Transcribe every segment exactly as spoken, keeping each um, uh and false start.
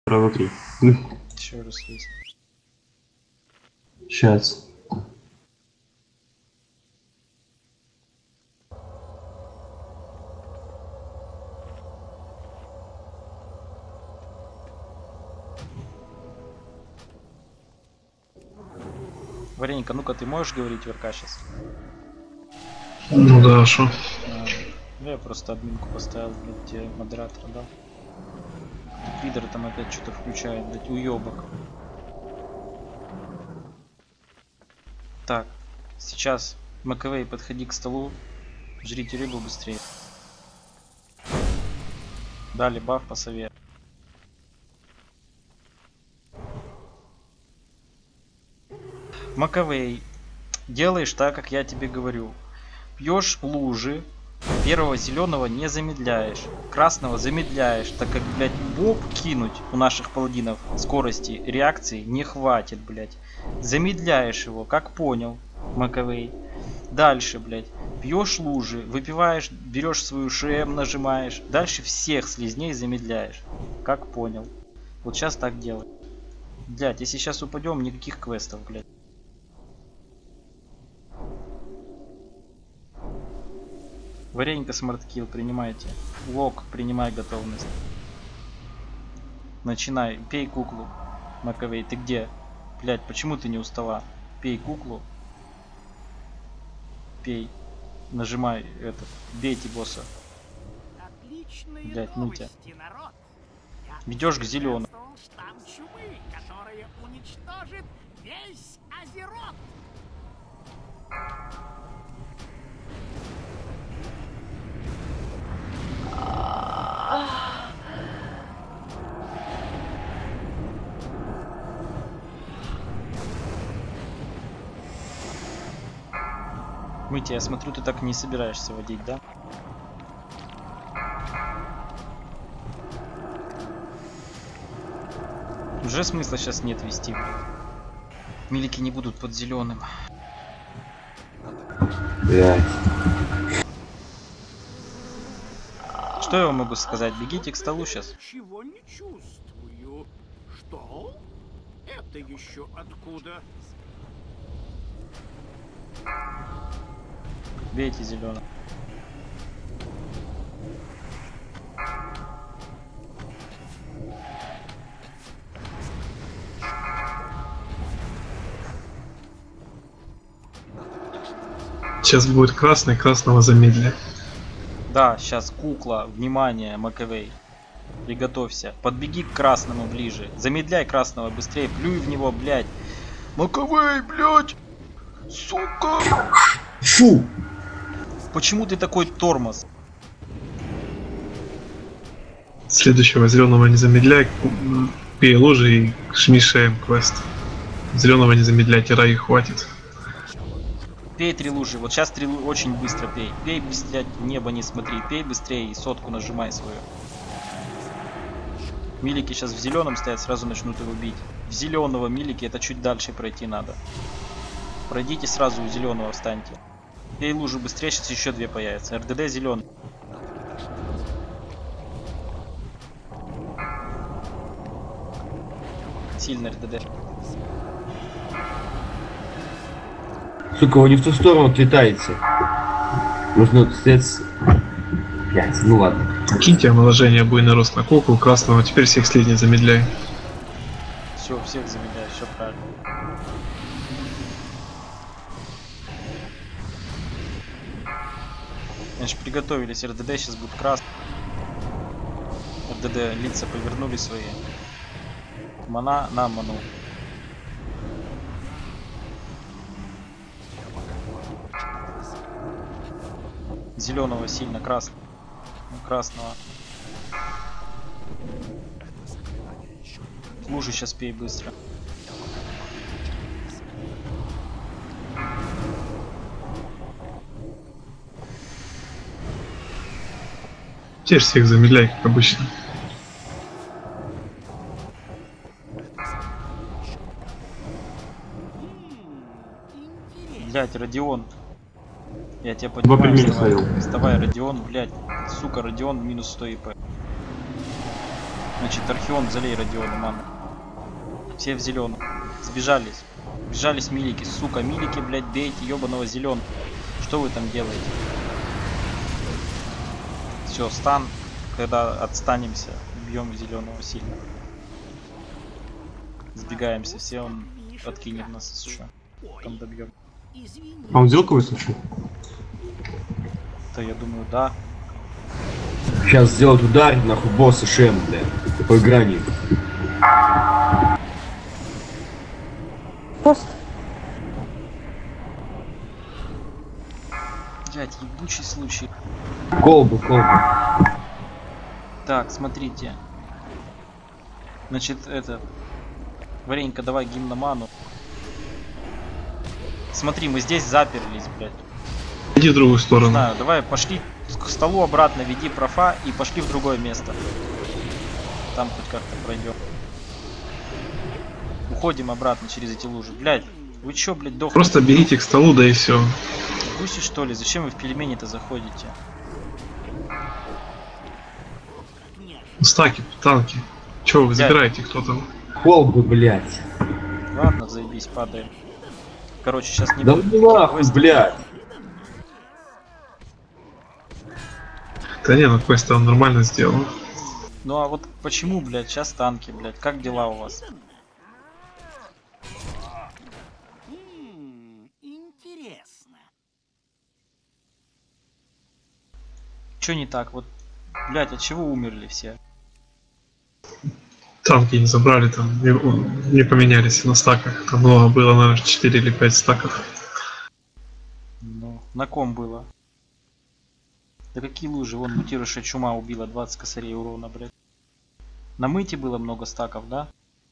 Право три. Еще раз есть. Сейчас. Варенька, ну-ка ты можешь говорить ВРК сейчас? Ну да, шо? А, я просто админку поставил, блядь, тебе модератора дал. Пидор там опять что-то включает, блядь, уёбок. Так, сейчас Маковей, подходи к столу, жрите рыбу быстрее. Дали баф по совету. Маковей, делаешь так, как я тебе говорю. Пьешь лужи, первого зеленого не замедляешь, красного замедляешь, так как, блядь, боб кинуть у наших паладинов скорости реакции не хватит, блядь. Замедляешь его, как понял, Маковей. Дальше, блядь, пьешь лужи, выпиваешь, берешь свою ШМ, нажимаешь. Дальше всех слизней замедляешь, как понял. Вот сейчас так делай. Блядь, если сейчас упадем, никаких квестов, блядь. Варенька смарткилл принимайте. Лок, принимай готовность. Начинай. Пей куклу. Маковей, ты где? Блять, почему ты не устала? Пей куклу. Пей. Нажимай этот. Бейте босса. Блять, ну тебя. Ведешь к зеленому. Мытя, я смотрю, ты так не собираешься водить, да? Уже смысла сейчас нет вести. Милики не будут под зеленым. Yeah. Что я вам могу сказать? Бегите к столу сейчас. Чего не чувствую. Что? Это еще откуда? Бейте зеленым. Сейчас будет красный, красного замедля. Да, сейчас кукла, внимание, Маковей. Приготовься. Подбеги к красному ближе. Замедляй красного быстрее, плюй в него, блядь. Маковей, блядь! Сука! Фу! Почему ты такой тормоз? Следующего зеленого не замедляй, пей лужи и жми шеем квест. Зеленого не замедляй, тира хватит. Пей три лужи. Вот сейчас три лужи очень быстро пей. Пей быстрее, в небо не смотри. Пей быстрее и сотку нажимай свою. Милики сейчас в зеленом стоят, сразу начнут его бить. В зеленого милики это чуть дальше пройти надо. Пройдите сразу у зеленого, встаньте. Пей лужу быстрее, сейчас еще две появятся. РДД зеленый. Сильно РДД. Сука, вы не в ту сторону отлетаете. Нужно стоять... Блять, ну ладно. Киньте омоложение, буйный рост на куклу, красного, теперь всех слизней замедляй. Все, всех замедляю, все правильно. Значит, приготовились, РДД сейчас будет красный. РДД лица повернули свои. Мана на ману. Зеленого сильно, красного. Красного. Лужи сейчас пей быстро. Теперь всех замедляй, как обычно. Блять, Родион. Я тебя понимаю, вставай, вставай, Родион, блять. Сука, Родион минус сто ИП. Значит, Архион, залей Родиона, мама. Все в зеленом. Сбежались. Сбежались милики. Сука, милики, блядь, бейте ебаного зеленого. Что вы там делаете? Все, стан. Когда отстанемся, бьем зеленого сильно. Сбегаемся, все, он откинет нас еще. Там добьем. А он сделку выслушал? То я думаю, да. Сейчас сделать удар, нахуй, босса Шем, бля. По грани. Пост. Блять, ебучий случай. Колбу, колбу. Так, смотрите. Значит, это... Варенька, давай гимноману. Смотри, мы здесь заперлись, блядь. Иди в другую сторону. Знаю, давай пошли к столу обратно, веди профа и пошли в другое место. Там хоть как-то пройдем. Уходим обратно через эти лужи. Блядь, вы чё, блядь, дохнете? Просто берите к столу, да и все. Гуси, что ли? Зачем вы в пельмени-то заходите? Стаки, танки. Че вы забираете, кто там? Колбу, блядь. Ладно, заебись, падаем. Короче, сейчас не Да будет. ну нахуй, блядь. Да не, ну квест он нормально сделал. Ну а вот почему, блядь, сейчас танки, блядь? Как дела у вас? М, интересно. Чё не так? Вот, блядь, от чего умерли все? Танки не забрали, там не, не поменялись на стаках. Там много было, наверное, четыре или пять стаков. Ну, на ком было? Да какие лужи? Вон мутирующая чума убила двадцать косарей урона, блядь. На мыте было много стаков, да?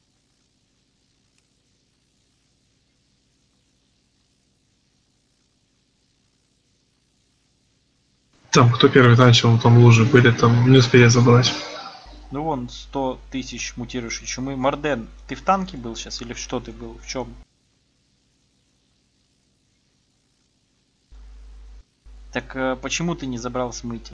Там, кто первый начал, там лужи были, там не успели забрать. Ну вон сто тысяч мутирующей чумы. Марден, ты в танке был сейчас или что ты был? В чем? Так э, почему ты не забрал смыть?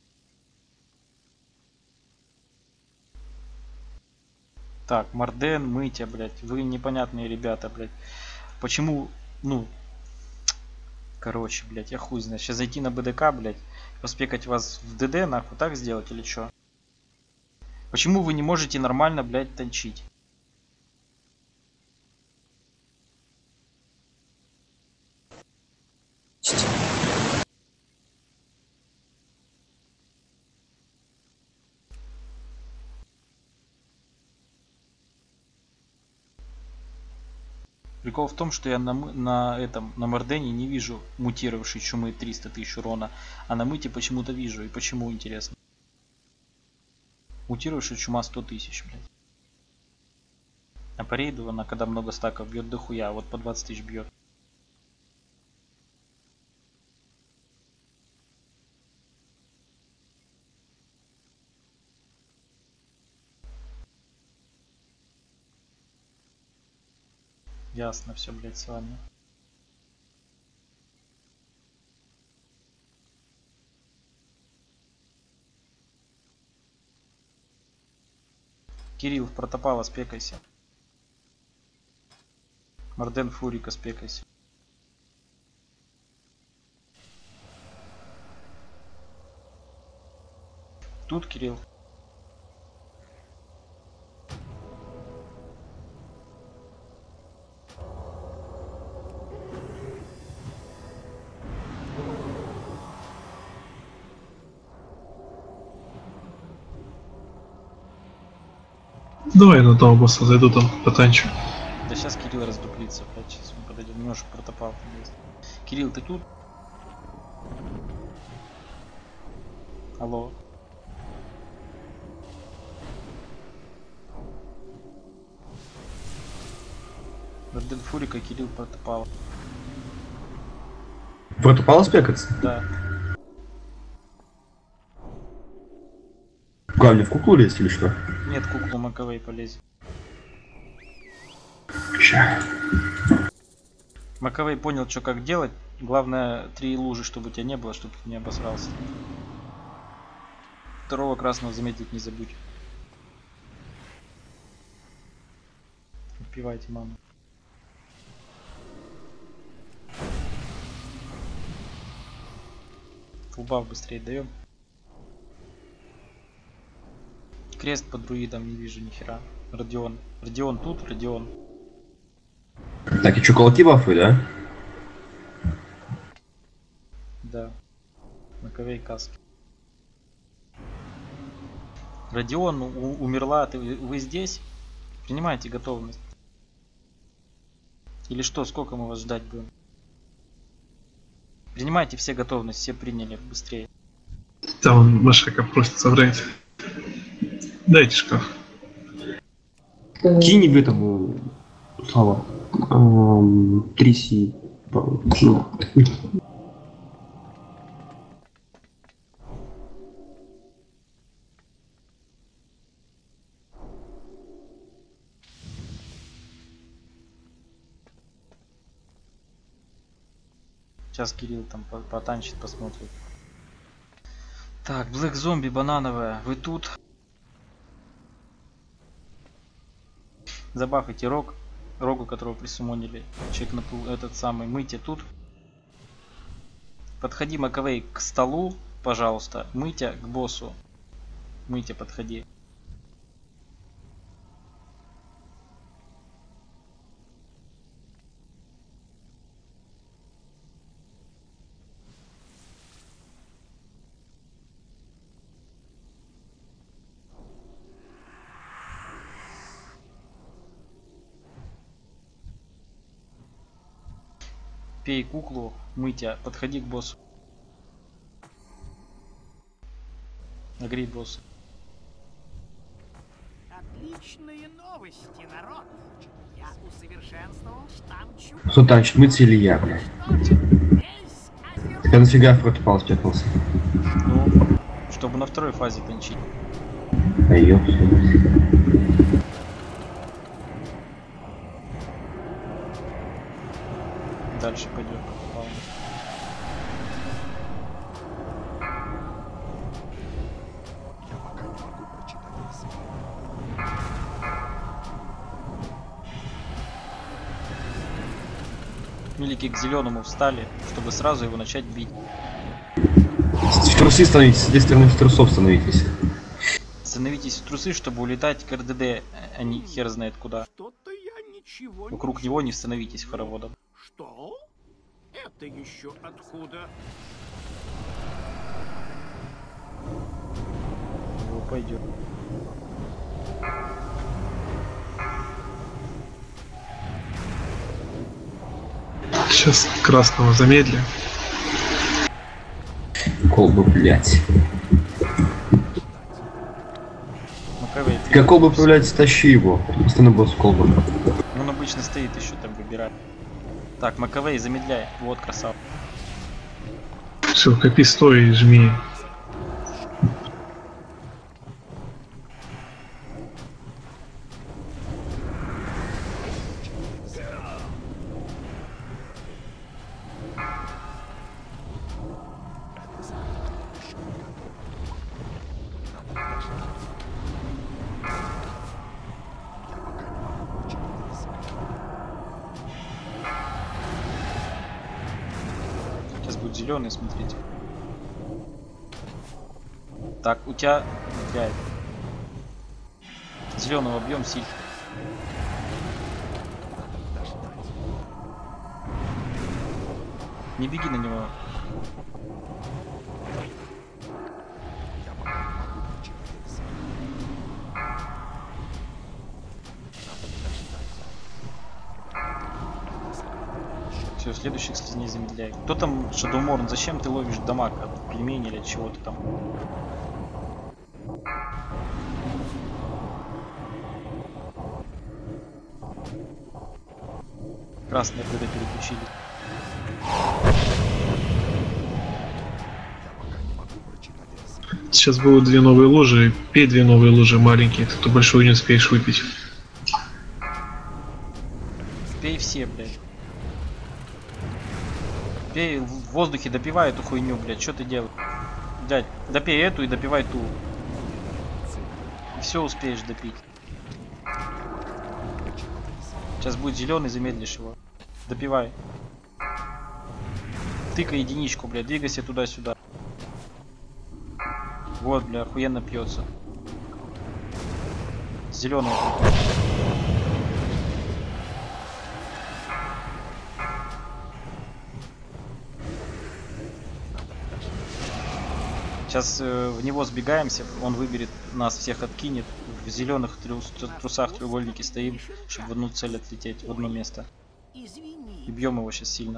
Так, Марден, Мытя, блядь. Вы непонятные ребята, блядь. Почему, ну... Короче, блядь, я хуй знаю. Сейчас зайти на БДК, блядь. Поспекать вас в ДД, нахуй, так сделать или что? Почему вы не можете нормально, блядь, танчить? Прикол в том, что я на, на этом, на Мардене не вижу мутировавшей чумы триста тысяч урона, а на мыте почему-то вижу. И почему, интересно? Мутировавшая чума сто тысяч, блядь. А по рейду она, когда много стаков бьет дохуя, вот по двадцать тысяч бьет. Ясно все, блядь, с вами. Кирилл, в протопала спекайся. Марден, Фурика спекайся. Тут Кирилл. Давай на того босса зайду, там потанчу. Да сейчас Кирилл раздуплится, опять сейчас мы подойдем. Немножко протопал там есть. Кирилл, ты тут? Алло. Марден, Фурика, Кирилл, протопал. Протопал спекаться? Да. Камни в куклу лезть или что? Нет, куклу Маковей полезет. Ща. Маковей понял, что как делать. Главное, три лужи, чтобы у тебя не было, чтобы ты не обосрался. Второго красного заметить не забудь. Допивайте ману. Фулбаф быстрее даем. Крест по друидам не вижу ни хера. Родион. Родион тут, Родион. Так, и что, кулаки бафы, да? Да. Маковей каски. Родион у- умерла, ты, вы здесь? Принимайте готовность. Или что, сколько мы вас ждать будем? Принимайте все готовность, все приняли, быстрее. Там Машека просит собрать. Дайте шкаф. Кинь в этому, Слава, эм, тряси. Ну, Сейчас Кирилл там по- потанчит, посмотрит. Так, Блэк Зомби банановая, вы тут? Забафайте рог, рогу, которого присумонили. Чек на пул, этот самый, мытье тут. Подходи, Маковей, к столу, пожалуйста. Мытья к боссу. Мытья, подходи. Пей куклу, мытья, подходи к боссу. Нагрей босса. Отличные новости, народ. Я усовершенствовал штамм чу. Кто танчит, мыться или я, блядь? Весь Так а нафига фрот спрятался? Ну, чтобы на второй фазе танчить. А ёпсель. Дальше пойдет. Ладно. Милики к зеленому встали, чтобы сразу его начать бить. В трусы становитесь, с этой стороны в трусов становитесь. Становитесь в трусы, чтобы улетать к РДД, а не хер знает куда. Что-то я ничего Вокруг него не становитесь хороводом. Что? Это еще откуда? Его пойдет. Сейчас красного замедли. Колба, блядь. Маковей, ты- Как колба появляется, тащи его. Постоянно босс колба. Он обычно стоит еще там выбирать. Так, Маковей, замедляй. Вот, красава. Все, копи стой и жми. Сейчас будет зеленый, смотрите. Так, у тебя... Блядь. Зеленого объем сильно. Не беги на него. Все, следующих слизней замедляй. Кто там, Шадоуморн, зачем ты ловишь дамаг от пельмени или от чего-то там? Красные РДД переключили. Сейчас будут две новые лужи. Пей две новые лужи маленькие. Ты ту большую не успеешь выпить. Пей все, блядь. Пей в воздухе, допивай эту хуйню, блядь. Что ты делаешь? Блядь, допей эту и допивай ту. И все успеешь допить. Сейчас будет зеленый, замедлишь его. Добивай. Тыкай единичку, блядь, двигайся туда-сюда. Вот, бля, охуенно пьется. Зеленый. Сейчас э, в него сбегаемся, он выберет, нас всех откинет. В зеленых трус, трусах треугольники стоим, чтобы в одну цель отлететь, в одно место. Извини. И бьем его сейчас сильно.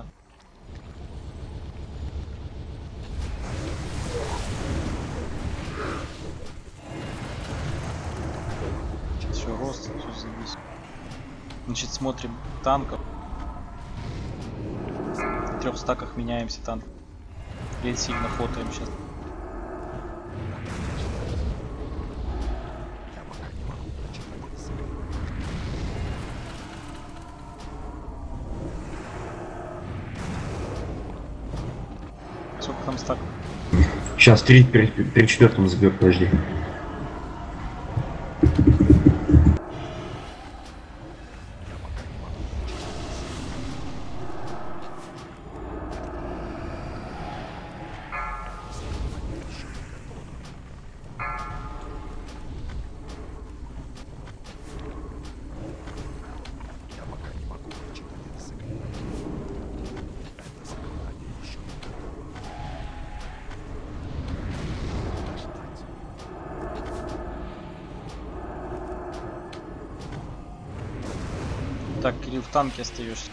Все, рост, все завис. Значит, смотрим танков. В трех стаках меняемся танк. Блин, сильно хотаем сейчас. Сколько там стак? Сейчас три перед, перед четвертым заберу, подожди. Так, Кирилл, в танке остаешься.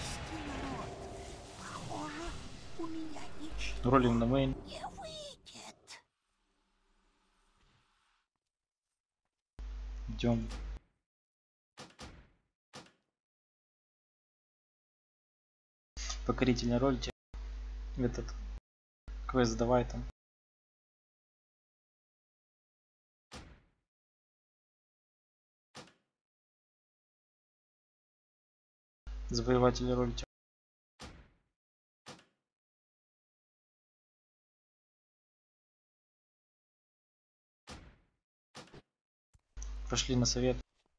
Похоже, у меня ничего Ролим на мейн. не выйдет. Идем. Покорительно ролите. Этот квест давай там. Завоеватели ролите. Пошли на совет.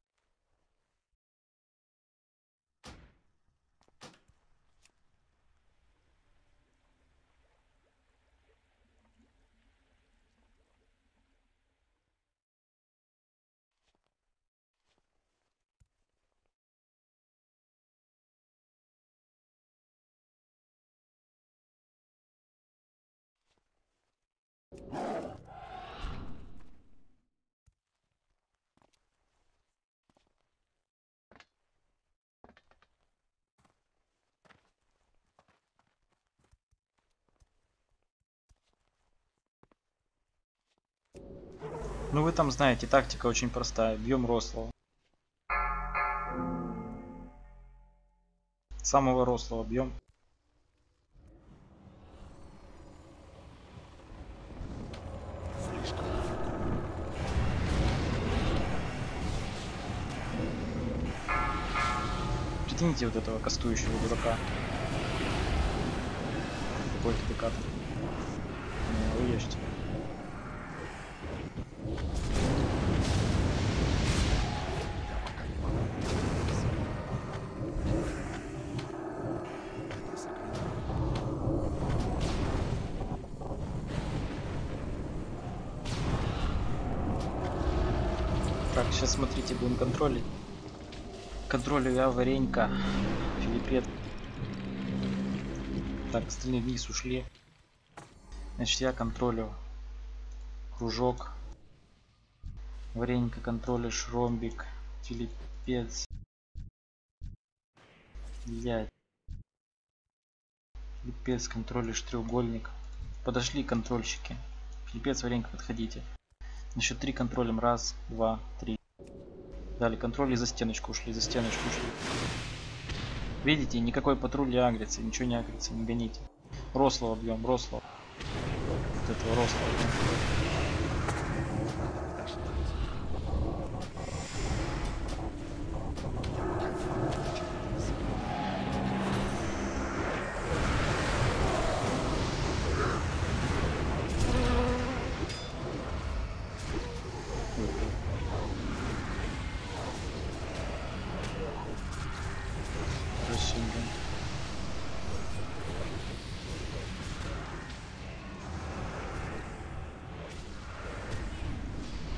Ну вы там знаете, тактика очень простая. Бьем рослого. Самого рослого бьем. Притяните вот этого кастующего дурака. Какой-то декат. Не, вы ешьте. Так, сейчас смотрите, будем контролить. Контролю я Варенька, Филиппет. Так, остальные вниз ушли. Значит, я контролю кружок. Варенька контролишь ромбик. Филиппец. Блять. Филиппец контролишь треугольник. Подошли контрольщики. Филиппец, Варенька, подходите. На счет три контролем. Раз, два, три. Далее контроль и за стеночку ушли, за стеночку ушли. Видите, никакой патруль не агрится, ничего не агрится, не гоните. Рослого бьем, рослого. Вот этого рослого бьем.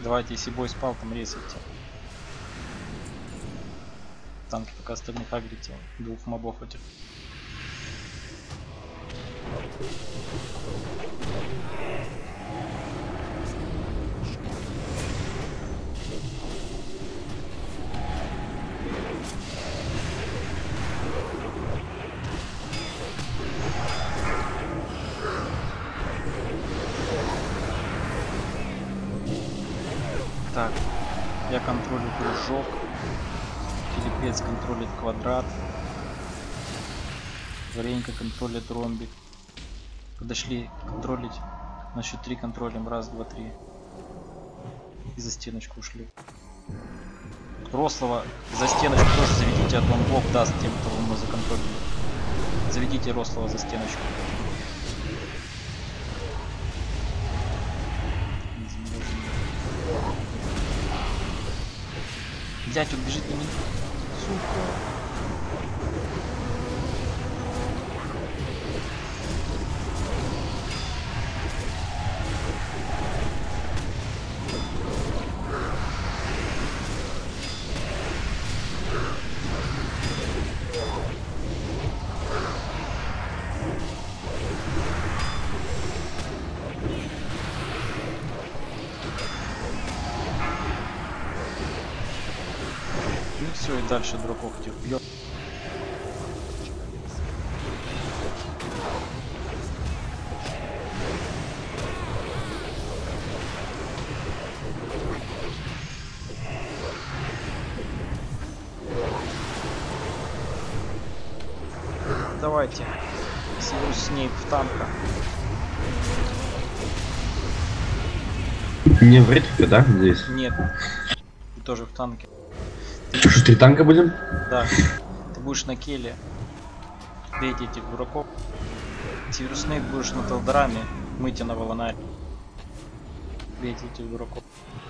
Давайте, если бой спал, там резайте. Танки пока остальных агрите. Двух мобов этих. Так, я контролю прыжок. Телепец контролит квадрат. Варенька контролит ромбик. Подошли контролить. На счет три контролим. Раз, два, три. И за стеночку ушли. Рослого за стеночку тоже заведите, а то он блок даст тем, кого мы законтролили. Заведите Рослого за стеночку. Дядь, он бежит на меня. Сука. Все, и дальше дураков этих бьет. Давайте. Силу Снейп в танка. Не в ретрике, да, здесь? Нет. И тоже в танке. Что, что, три танка будем? Да. Ты будешь на Келе. Бейте этих дураков. Сириус Снейп будешь на Талдараме. Мыть на Волонаре. Бейте этих дураков.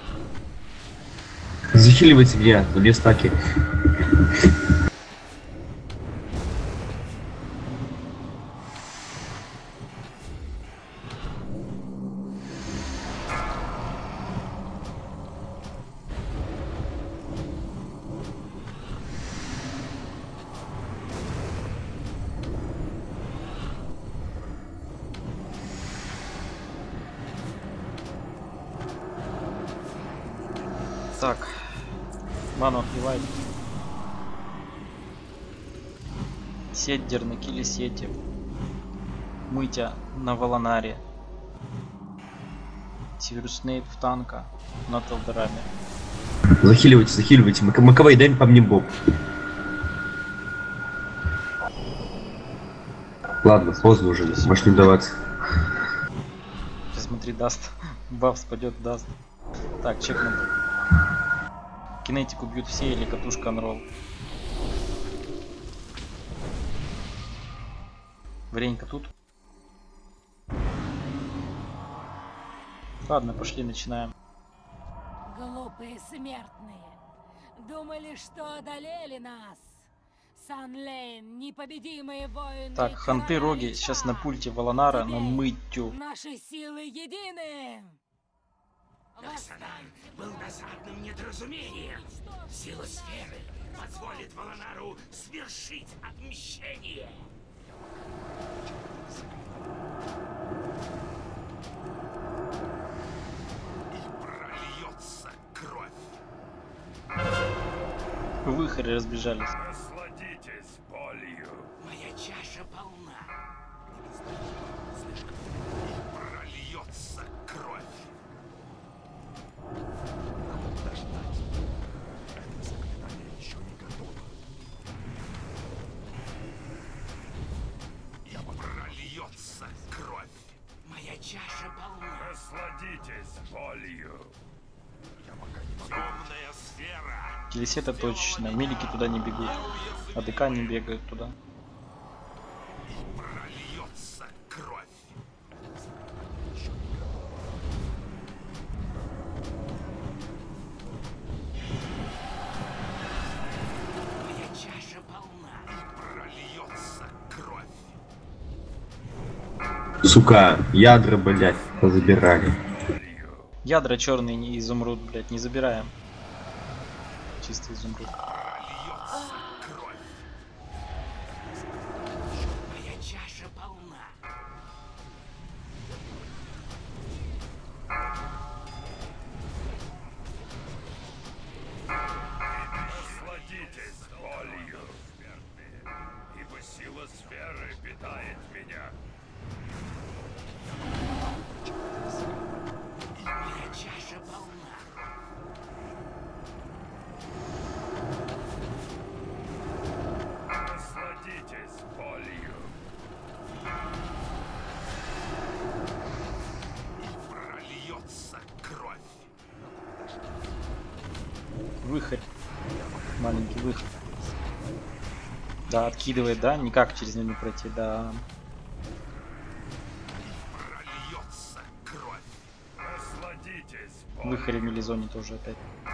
Захиливайте меня, две стаки. Так, ману отливай. Седдер на киле сети. Мытя на Волонаре. Сириус Снейп в танка на Талдараме. Захиливайте, захиливайте. Мак Маковей, дай по мне боб. Ладно, поздно уже, можешь не даваться. Сейчас смотри, даст. Баф спадет, даст. Так, чекнут. Кинетику бьют все или катушка анролл. Варенька тут. Ладно, пошли, начинаем. Глупые смертные. Думали, что одолели нас. Санлейн, непобедимые воины. Так, ханты, роги, сейчас на пульте Волонара, на мытью. Наши силы едины. Оксанан был досадным недоразумением. Сила сферы позволит Волонару свершить отмщение. И прольется кровь. Выходы разбежались. Насладитесь болью. Моя чаша полна. Слишком. И прольется кровь. Подождать. Это заклинание еще не готово. И прольется кровь. Моя чаша полна. Насладитесь болью. Я пока не могу. Темная сфера. Телесета точечно, милики туда не бегут. АДК не бегают туда. И прольется кровь. Моя чаша полна. И прольется кровь. Сука, ядра, блять, позабирали. Ядра черные не изумруд, блядь, не забираем. Чистый изумруд. Прольется кровь. Моя чаша полна. Насладитесь болью, смертные, ибо сила сферы питает меня. И моя чаша полна. Насладитесь болью. И прольется кровь. Выход. Маленький выход. Да, откидывает, да? Никак через него не пройти, да. Прольется кровь. Насладитесь болью. Выходе Мелизоне тоже опять.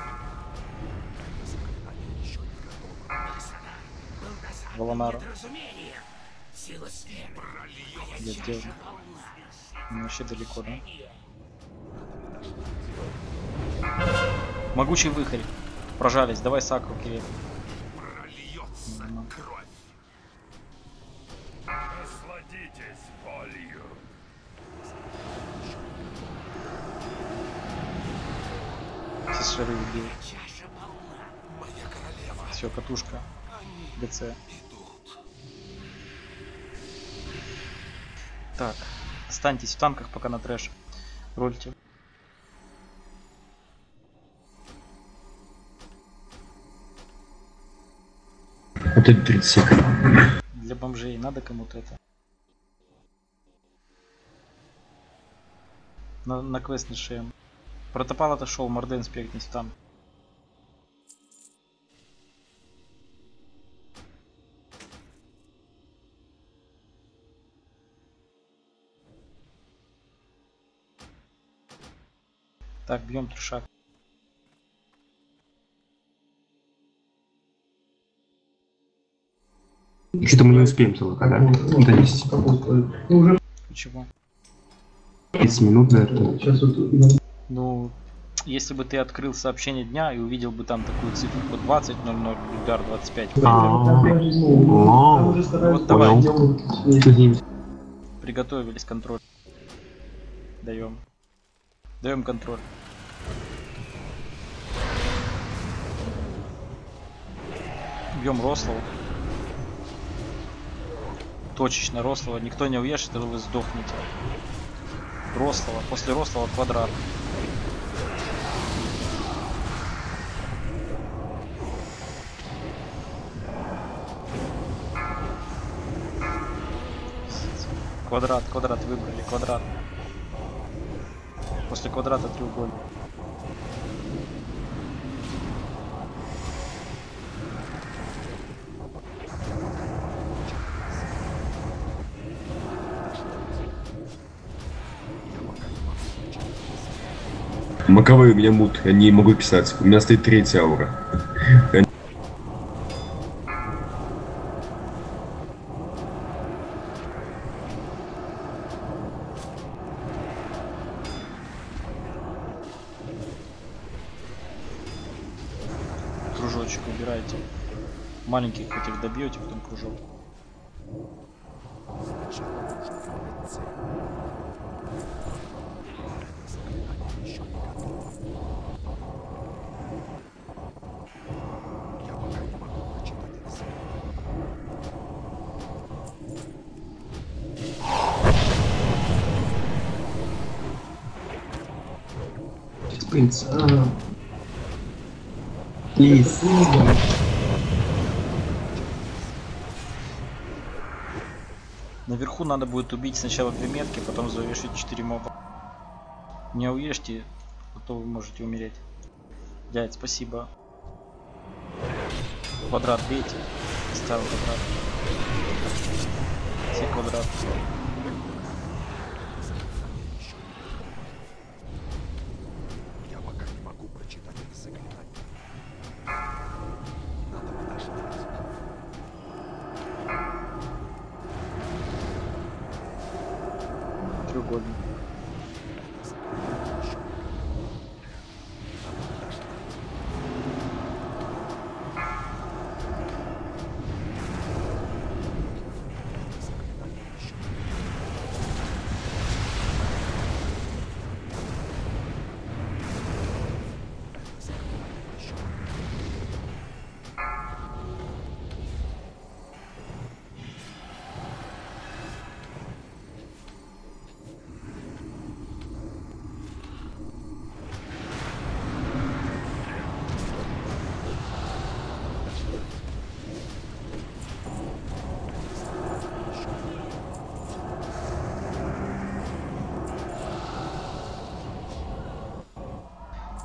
Волонара. Сила сферы. Я сделал. Ну, вообще далеко, да? Могучий выхарь. Прожались. Давай Сакру, Кирилл. Прольется кровь. Насладитесь болью. Все шары убил. Чаша полна. Моя королева. Все, катушка. ДЦ. Идут. Так. Останьтесь в танках, пока на трэш. Рольте. Вот это тридцать секунд. Для бомжей надо кому-то это. На, на квест не шеем. Протопал отошел, Морден спекнись там. Так, бьем трешак. Что-то мы не успеем целых, да? До десяти. Почему? тридцать минут, наверное. Ну, если бы ты открыл сообщение дня и увидел бы там такую цифру двадцать ноль ноль, удар двадцать пять. Вот давайте. Приготовились, контроль. Даем. Даем контроль. Бьем Рослова. Точечно Рослова. Никто не уешет, то вы сдохнете. Рослова. После Рослова квадрат. Квадрат, квадрат выбрали, квадрат. После квадрата треугольник. Маковые у меня мут, я не могу писать. У меня стоит третья аура. Кружочек убирайте. Маленьких этих добьете, потом кружок. Принц. Лис. Наверху надо будет убить сначала две метки, потом завешать четыре моба. Не уешьте, а то вы можете умереть. Дядь, спасибо. Квадрат бейте. Ставил квадрат. Все квадрат. Я пока не могу прочитать это заклинание. Надо подождать. Треугольник.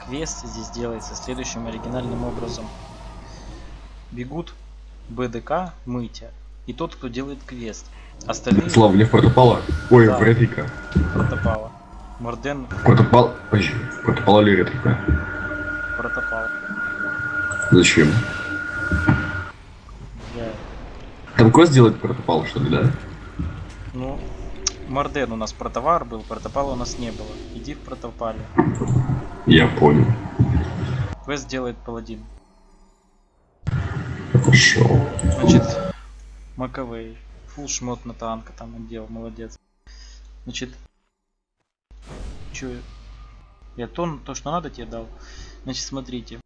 Квест здесь делается следующим оригинальным образом. Бегут БДК, Мытя и тот, кто делает квест. Остальные... Слава, не в протопала. Ой, Да. в ретрика. Протопала. Морден Протопал... Подожди, в протопала или ретрика? протопал. Зачем? Я... Там квест делает протопал, что ли, да? Ну, Морден у нас протовар был, протопала у нас не было. Иди в протопале. Я понял. Квест делает паладин. Хорошо. Значит, Маковей. Фулл шмот на танка там отдел, молодец. Значит, чё, я то, то, что надо, тебе дал. Значит, смотрите.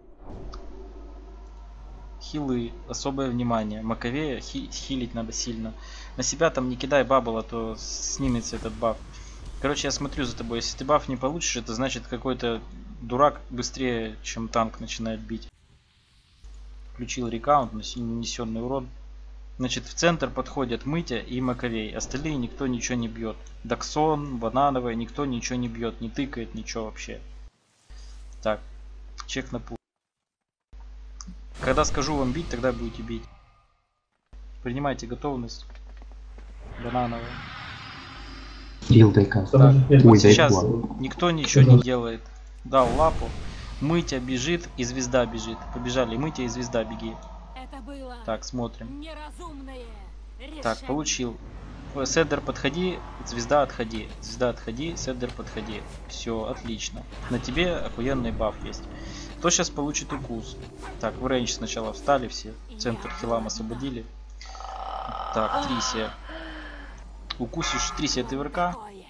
Хилы, особое внимание. Маковея хи хилить надо сильно. На себя там не кидай бабл, а то снимется этот баф. Короче, я смотрю за тобой. Если ты баф не получишь, это значит какой-то дурак быстрее, чем танк начинает бить. Включил рекаунт, нанесенный урон. Значит, в центр подходят Мытя и Маковей. Остальные никто ничего не бьет. Даксон, Банановая, никто ничего не бьет, не тыкает, ничего вообще. Так, чек на пул. Когда скажу вам бить, тогда будете бить. Принимайте готовность. Банановая. Ил ДК. Так, Ой, вот дай сейчас ладно. никто ничего не делает. Дал лапу. Мытя бежит и звезда бежит. Побежали, Мытя и звезда, беги. Это было Так, смотрим. неразумное решение. Так, получил. Ой, Седер, подходи, звезда отходи. Звезда отходи, Седер подходи. Все, отлично. На тебе охуенный баф есть. Кто сейчас получит укус? Так, в рейндж сначала встали все. Центр хилам освободили. Так, Трисия. Укусишь Трисия, ты в РК? Такое.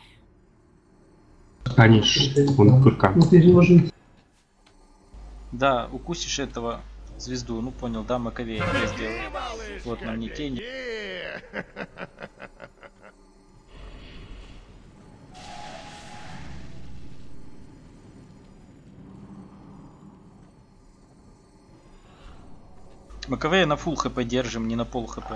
Конечно, он курка. Да, укусишь этого звезду. Ну понял, да, Маковей я сделал. Вот на мне тени. Маковея на фул хп держим, не на пол хп.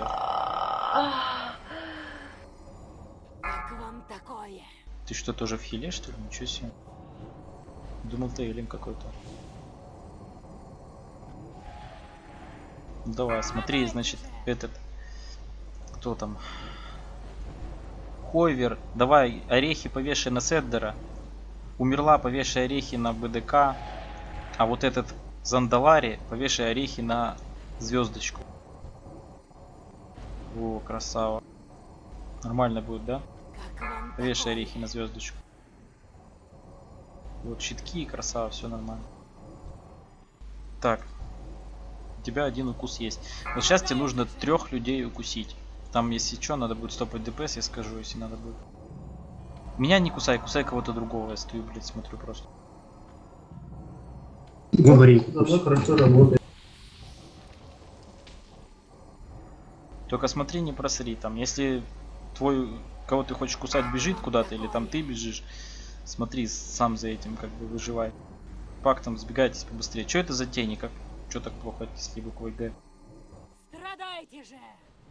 Как вам такое? Ты что, тоже в хиле, что ли? Ничего себе. Думал, ты элем какой-то. Ну, давай, смотри, значит, этот... Кто там? Хойвер. Давай, орехи повешай на Седдера. Умерла, повешай орехи на БДК. А вот этот Зандалари повешай орехи на звездочку. О, красава. Нормально будет, да? Как вам Повешай такое? орехи на звездочку. Вот щитки, красава, все нормально. Так. У тебя один укус есть. Вот сейчас тебе нужно трех людей укусить. Там, если что, надо будет стопать ДПС, я скажу, если надо будет. Меня не кусай, кусай кого-то другого. Я стою, блядь, смотрю просто. Говори. Только смотри, не просри там. Если твой, кого ты хочешь кусать, бежит куда-то, или там ты бежишь, смотри сам за этим, как бы выживай. Пактом сбегайтесь побыстрее. Что это за тени? Как? Что так плохо с буквой Г? Страдайте же!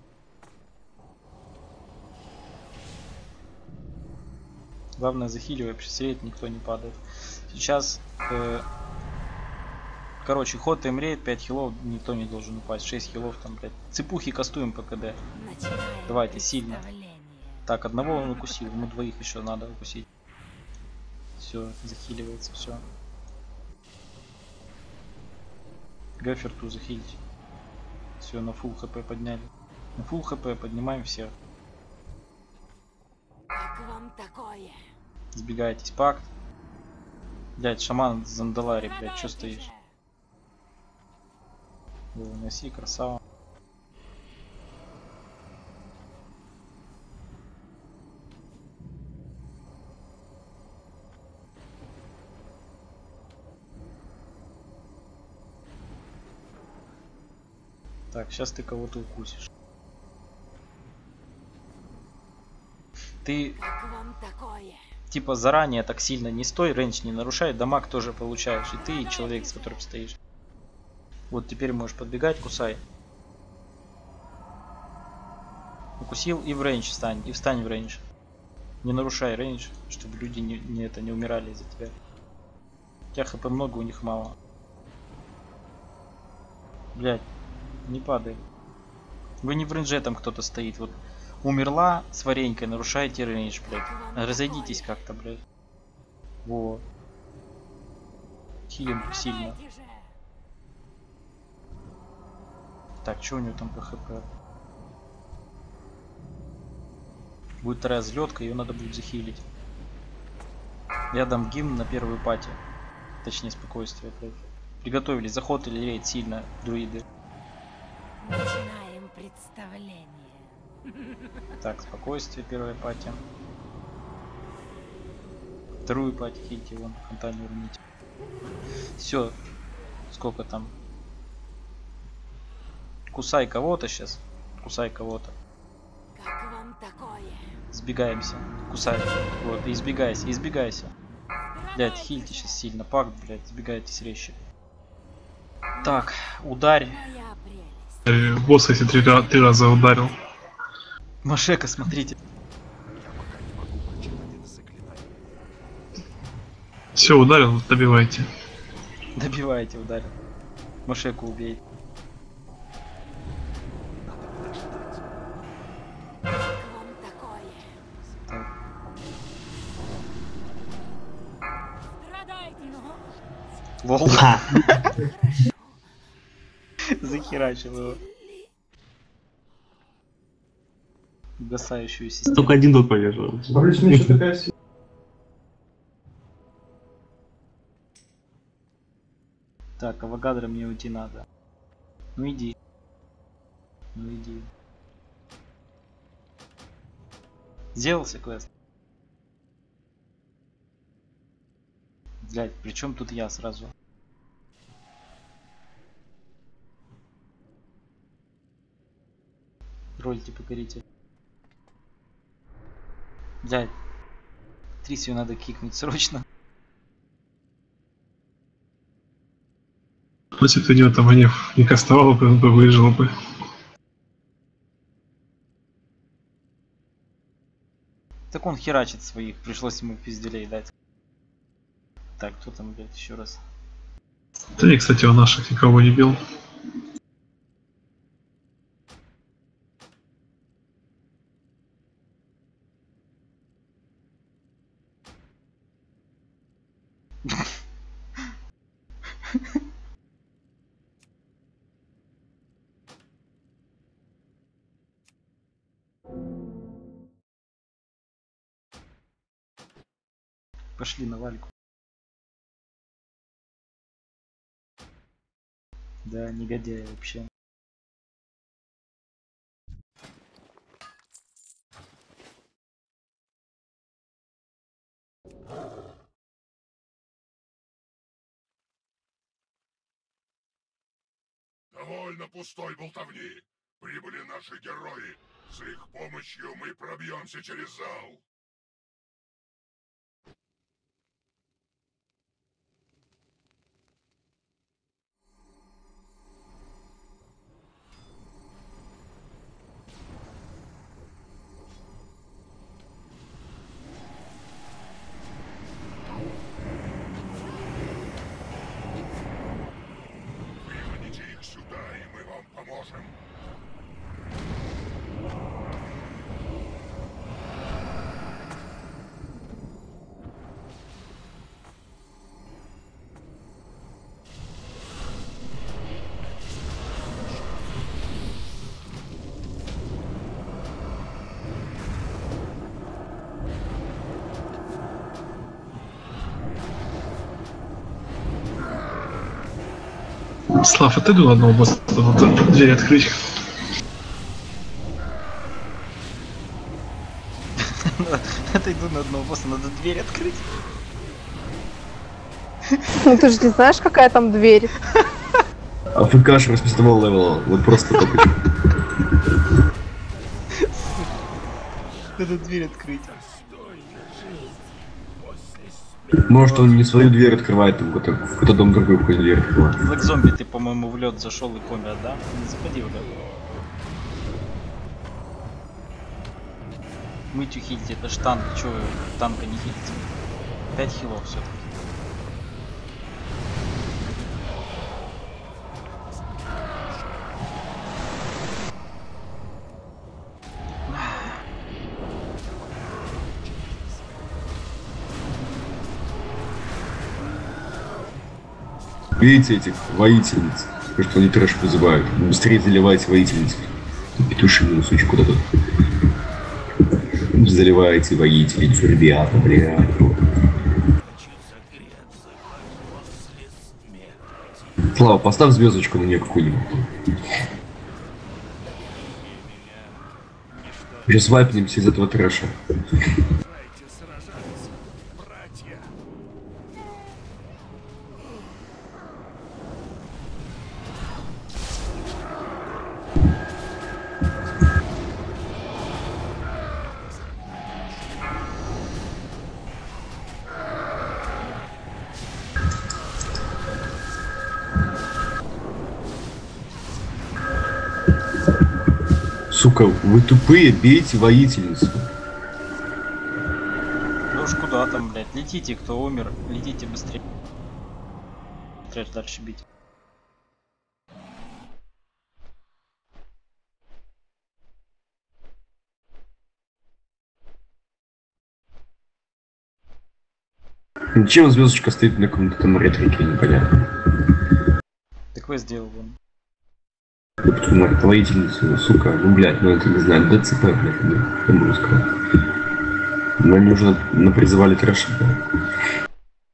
Главное, захиливай, присереть, никто не падает. Сейчас, э, короче, ход эмрейт, пять хилов, никто не должен упасть. шесть хилов там, блядь. Цепухи кастуем по КД. Начинаем Давайте, сильно. представление. Так, одного он укусил, ему двоих еще надо укусить. Все, захиливается, все. Гаферту захилить. Все, на фул хп подняли. На фул хп поднимаем всех. Как вам такое? Сбегайтесь, пакт. Блять, шаман Зандалари, блять, что Страдайте стоишь? же! О, носи, красава. Так, сейчас ты кого-то укусишь. Ты Как вам такое? типа заранее так сильно не стой, рейндж не нарушай, дамаг тоже получаешь. И ты, и человек, с которым стоишь. Вот теперь можешь подбегать, кусай. Укусил и в рейндж встань, и встань в рейндж. Не нарушай рейндж, чтобы люди не, не это не умирали из-за тебя. тебя хп много, у них мало. Блять, не падай. Вы не в рейнже, там кто-то стоит. Вот умерла с варенькой, нарушаете рейндж, блять. Разойдитесь как-то, блять. Во. Хилим сильно. Страдайте же! Так, что у него там по хп? Будет вторая взлетка, ее надо будет захилить. Я дам гимн на первую пати. Точнее, спокойствие, блядь. Приготовились, заход или рейд сильно, друиды. Начинаем представление. Так, спокойствие, первая пати. Вторую пати хильте, вон, фонтане уроните. Все. Сколько там? Кусай кого-то сейчас. Кусай кого-то. Как вам такое? Сбегаемся. Кусай. Вот, и избегайся, избегайся. Блять, хильте сейчас сильно. Пакт, блять, сбегайтесь резче. Так, ударь. Моя прелесть. Э, Босса если три, ра- три раза ударил. Машека, смотрите. Я пока не могу прочитать это заклинание. Все, ударил, добивайте. Добивайте, ударил. Машеку убей. Надо подождать. Как вам такое? Так. Страдайте, ну. Лол. Хорошо. Захерачил его. Угасающую систему. Только один тут полежал. Так, Авогадро мне уйти надо. Ну иди. Ну иди. Сделался квест. Блять, причем тут я сразу? Рольте, покорите. Блять. Трисию надо кикнуть срочно. Если ты не там не, не кастовал бы, он бы выжил бы. Так он херачит своих, пришлось ему пизделей дать. Так, кто там, блядь, еще раз? Да не, кстати, у наших никого не бил. Пошли на Вальку. Да, негодяй вообще. Довольно пустой болтовни. Прибыли наши герои. С их помощью мы пробьемся через зал. Выманите их сюда, и мы вам поможем. Слав, отойду на одного босса, надо дверь открыть. Отойду на одного босса, надо дверь открыть. Ну ты же не знаешь, какая там дверь. АФКш расписного левела. Вот просто так. Надо дверь открыть. Может он не свою дверь открывает, там в какой-то дом другой какую дверь открывает. Black Zombie, ты, по-моему, в лед зашел и помер, да? Не заходи в лед. Мытью хильте, это ж танк, чё вы танка не хилите? пять хилов все-таки. Видите этих воительниц? Потому что они трэш вызывают. Быстрее заливайте воительниц. Петушиную сучку куда-то. Заливайте воительницу, ребята, блядь. Слава, поставь звездочку на нее какую-нибудь. Сейчас вайпнемся из этого трэша. Сука, вы тупые, бейте воительницу. Ну уж куда там, блядь. Летите, кто умер, летите быстрее. Трэш дальше бить. Чем звездочка стоит на каком-то там ретрике, непонятно. Так вы сделал он. На воительницу, сука, ну блядь, ну это не знаю, ДЦП, блядь, ну, я могу сказать. Нам нужно, на призывали трэша, блядь.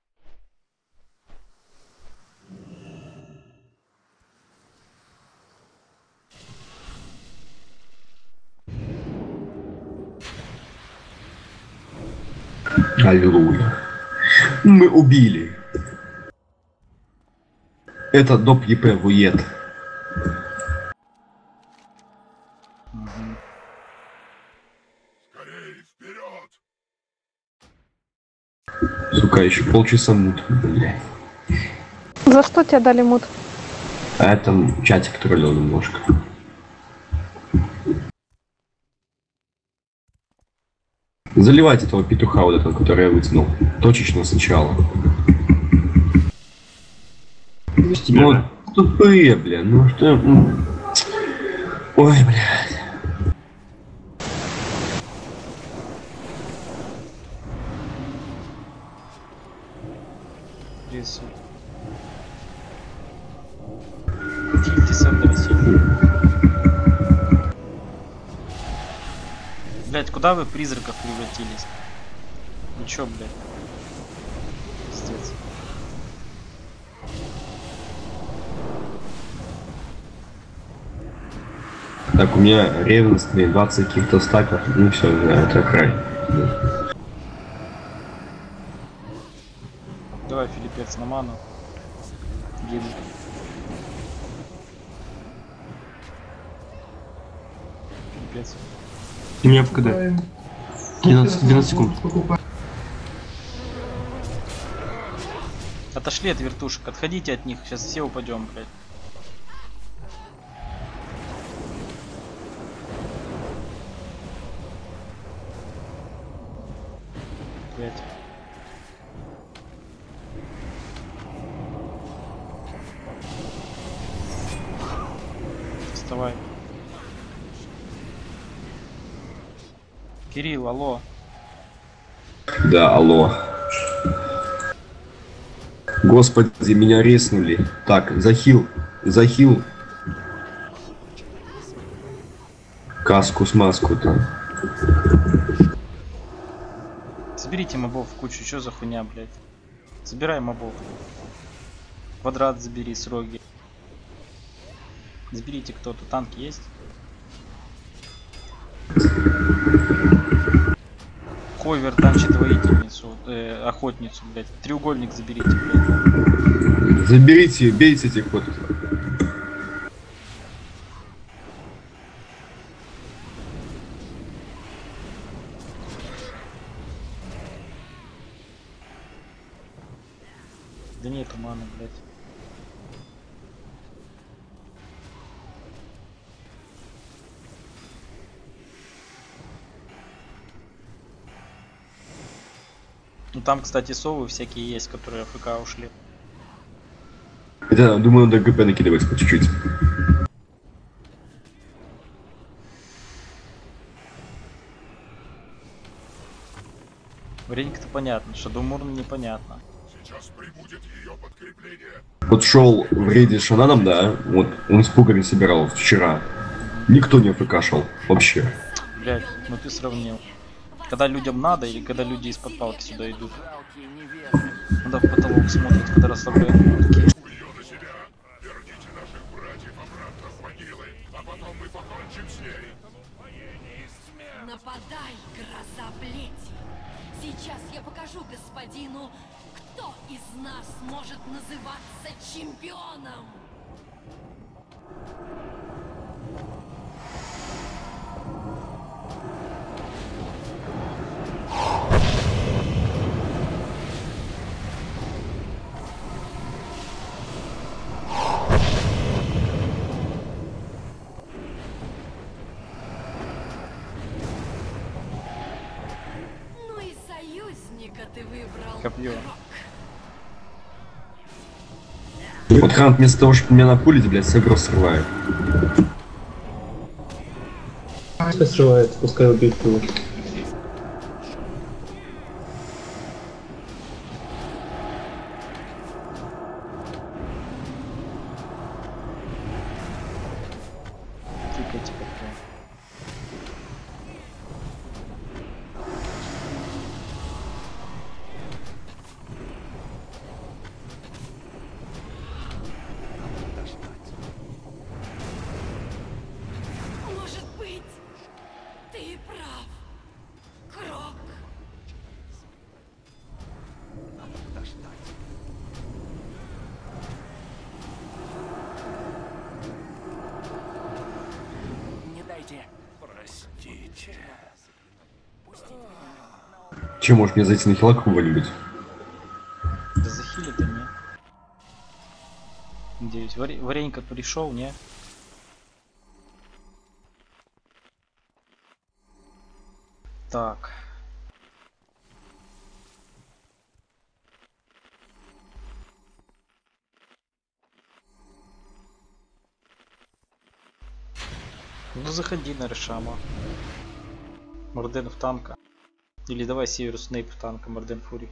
Аллилуйя. Мы убили. Это доп ЕП Вует. Скорей, вперед! Сука, еще полчаса мут, блядь. За что тебе дали мут? А я там чатик троллил немножко. Заливать этого петуха вот этого, который я вытянул. Точечно сначала. Ну, тупые, бля, ну что... Ой, блядь. Рису. Кильте Сендера сильно. Блять, куда вы призраков превратились? Ну чё, блядь? Пиздец. Так, у меня ревностные двадцать каких-то стаков, ну все, это край. Давай, Филиппец, на ману. Гибель. Филиппец. У меня в КД. двенадцать, двенадцать секунд. Отошли от вертушек, отходите от них, сейчас все упадем, блядь. Блядь. Вставай. Кирилл, алло. Да, алло. Господи, меня реснули. Так, захил, захил. Каску-смазку там. Соберите мобов в кучу, что за хуйня, блядь? Собирай мобов. Квадрат забери с роги. Заберите кто-то, танки есть? Ковер танчит воительницу, э, охотницу, блядь. Треугольник заберите, блядь. Заберите, бейте этих вот. Да нету маны, блядь. Ну там, кстати, совы всякие есть, которые АФК ушли. Хотя, думаю, надо ГП накидывать по чуть-чуть. Варенька-то понятно, Шадоумурн непонятно. Сейчас прибудет ее подкрепление. подкрепление. Вот шел в рейде с Шананом, да, вот он с пугами собирал вчера. Никто не АФКшил вообще. Блять, ну ты сравнил. Когда людям надо или когда люди из-под палки сюда идут? Надо в потолок смотрят, когда расслабляют мутки. Ее на себя. Верните наших братьев обратно в могилы, а потом мы покончим с ней. Нападай, гроза плети. Сейчас я покажу господину, кто из нас может называться чемпионом. Ну и союзника ты выбрал. Копье. Вот Хант вместо того, чтобы меня напулить, блядь, с агро срывает. Пускай срывается, пускай убьет его. Тыкайте копье. Может быть, ты и прав. Крок. Че, может мне зайти на хила кого-нибудь? Да захили-то не. Надеюсь, Варе... Варенька пришел, не? Так. Ну заходи на Решама. Морден в танка. Или давай Северу Снейп в танка, Морден Фурик.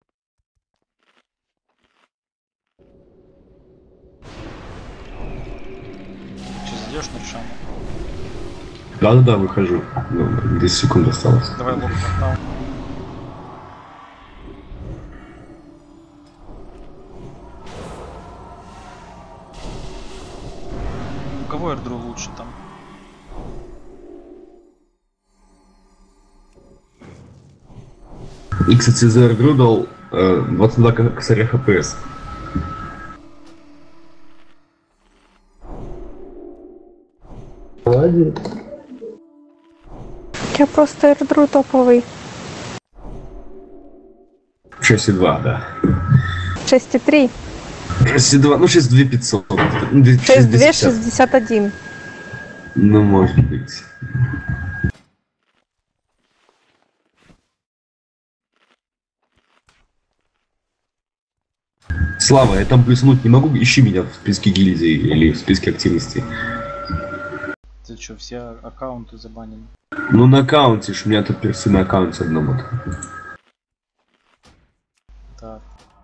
Че, зайдешь на Решама? Да-да-да, выхожу. Ну, десять секунд осталось. Давай лоб портал. У кого Эрдру лучше там? И, кстати, за Эрдру дал э, двадцать два косаря ХПС. Молодец. Я просто эрдру топовый. шесть два, да. шесть три. шесть два, ну шесть две пятьсот. шесть два шестьдесят один. Ну, может быть. Слава, я там плюснуть не могу, ищи меня в списке гильдии или в списке активностей. Ты что, все аккаунты забанены? Ну на аккаунте ж, у меня тут персы на аккаунте одном вот. Так.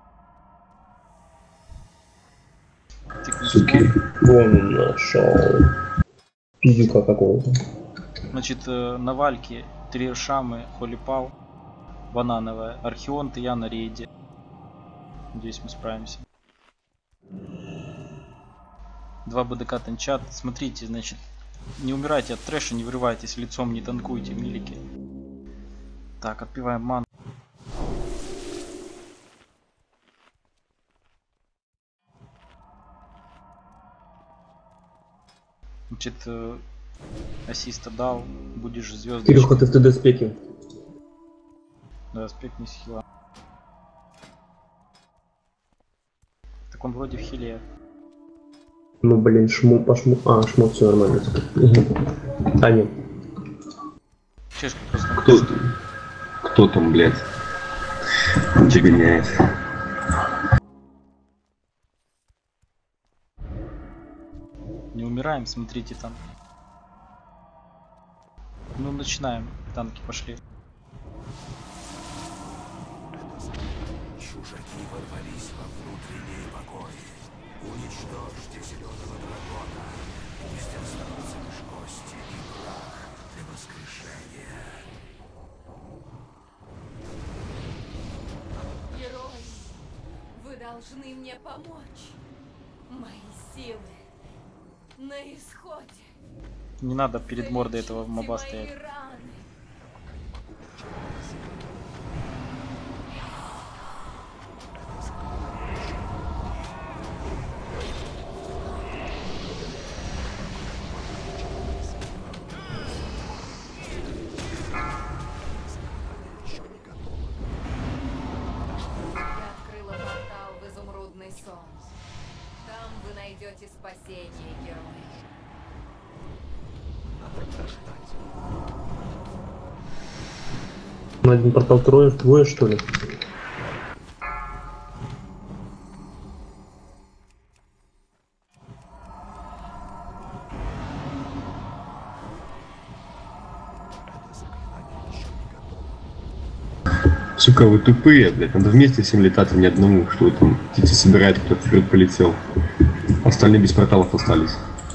Ты Суки. Вон нашел. Пиздюка какого-то. Значит, э, на Вальке три Решамы, Холипал, банановая, Архионт и я на рейде. Надеюсь, мы справимся. Два БДК танчат. Смотрите, значит, не умирайте от трэша, не врывайтесь лицом, не танкуйте, милики. Так, отпиваем ман. Значит, э, ассиста дал, будешь звездочкой. Кирюха, ты в ТД спеке. Да, спек не с хила. Так он вроде в хиле. Ну блин, шму по шму. А, шму, все нормально. Угу. А, нет. Чешка просто... Кто, кто там, блядь? Догоняет. Не умираем, смотрите там. Ну, начинаем. Танки пошли. Чужаки. Герой, вы должны мне помочь. Мои силы на исходе. Не надо перед мордой этого Залечите моба мои стоять. раны. Я открыла портал в изумрудный сон. Там вы найдете спасение, герои. На один портал трое, двое что ли? Сука, вы тупые, блядь. Надо вместе всем летать, а не одному. Что вы там птицы собирает, кто-то вперед полетел. Остальные без порталов остались.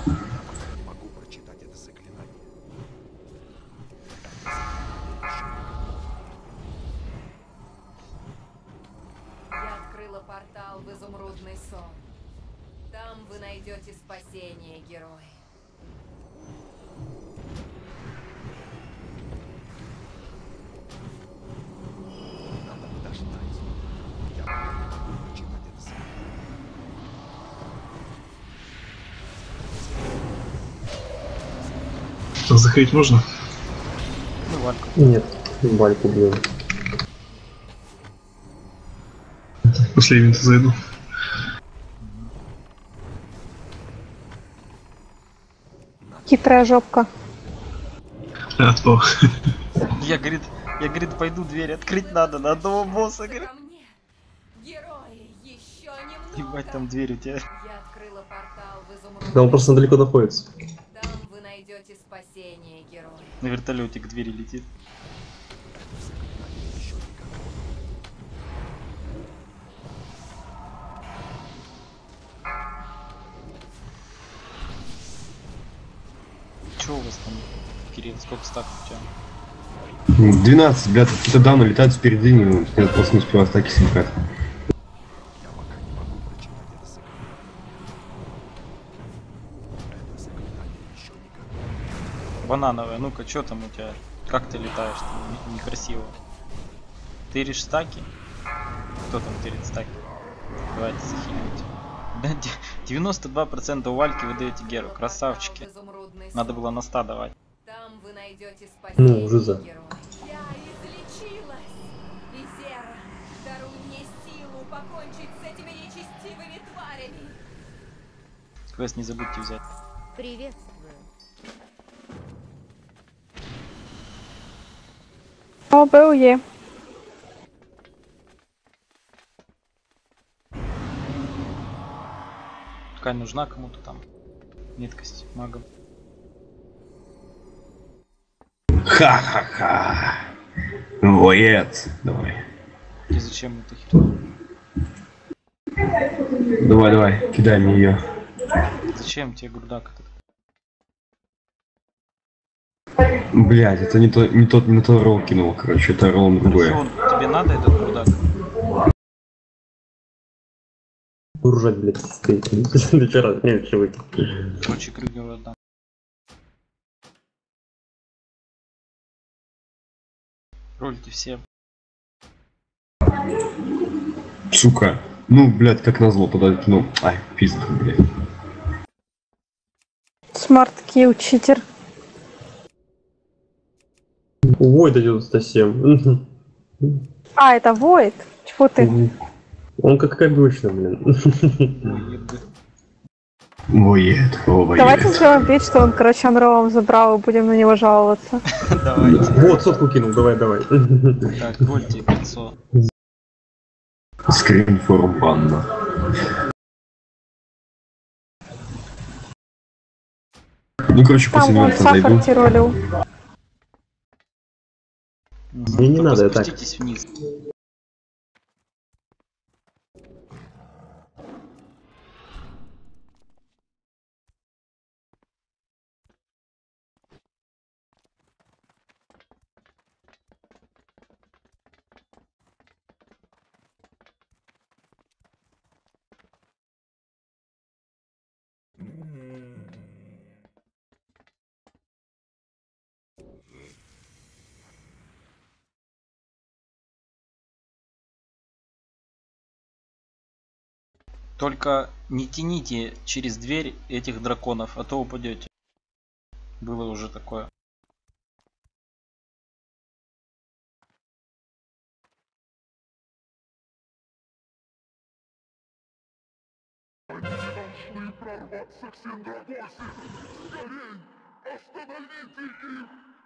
Я открыла портал в изумрудный сон. Там вы найдете спасение, герои. Заходить можно? Ну, Валька. Нет, Вальку бьем. После ивента зайду. Хитрая жопка. А то. Я, говорит, я, говорит, пойду дверь открыть надо, на одного босса, говорит. Ко мне. Герои, еще немного. Ебать, там дверь у тебя. Я открыла портал в изумрудный Да он просто далеко находится. Там вы найдете спасение, герои. На вертолете к двери летит. Чё у вас там, Кирилл, сколько ставок у тебя? двенадцать, блядь, какие-то давно летают впереди, не, я просто не успел атаки собирать. Банановая, ну-ка, чё там у тебя? Как ты летаешь? Там некрасиво. Тыришь стаки? Кто там тырит стаки? Давайте захиливайте. Да, девяносто два процента у Вальки вы даете Геру. Красавчики. Надо было на ста давать. Там вы найдете спасение, Ну, уже за. герои. Я излечилась. Изера, даруй мне силу покончить с этими нечестивыми тварями. Квест не забудьте взять. Приветствую. О, был є. Ткань нужна кому-то там. Меткость магом. Ха-ха-ха. Воец. Давай. И зачем это херня? Давай, давай, кидай мне ее. Зачем тебе грудак этот? Блять, это не, то, не тот, не тот ролл кинул, короче, это ролл другое. Фион, тебе надо этот грудак? Уржать, блядь, стоит. До вчера, не, чувак. Короче, Крюгеру отдам. Рольте все. Сука. Ну, блядь, как назло, туда кинул. Ай, пиздец, блядь. Смарт килл, читер. Войд идет сто семь. А, это Void? Чего ты? Он как обычно, блин. Воет, о, воет. Давайте сделаем вид, что он, короче, Анролом забрал и будем на него жаловаться. Давайте. Вот, сотку кинул, давай, давай. Так, вольте кольцо. Скринформ банна. Ну, короче, после Там он момента зайду. сахар тиролил. Мне не Только надо, я так. спуститесь вниз. Только не тяните через дверь этих драконов, а то упадете. Было уже такое. Они должны прорваться к Синдрагосе! Скорей! Остановите их!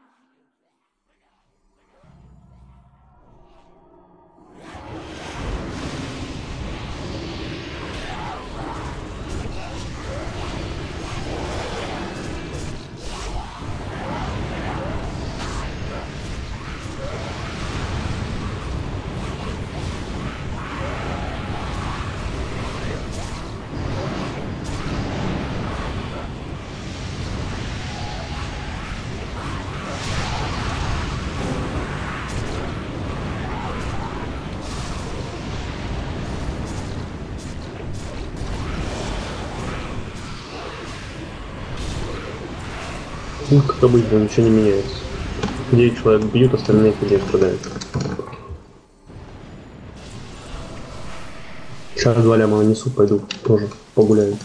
Ну, как обычно, ничего не меняется. девять человек бьют, остальные пять страдают. Сейчас два ляма нанесу, пойду тоже погуляю.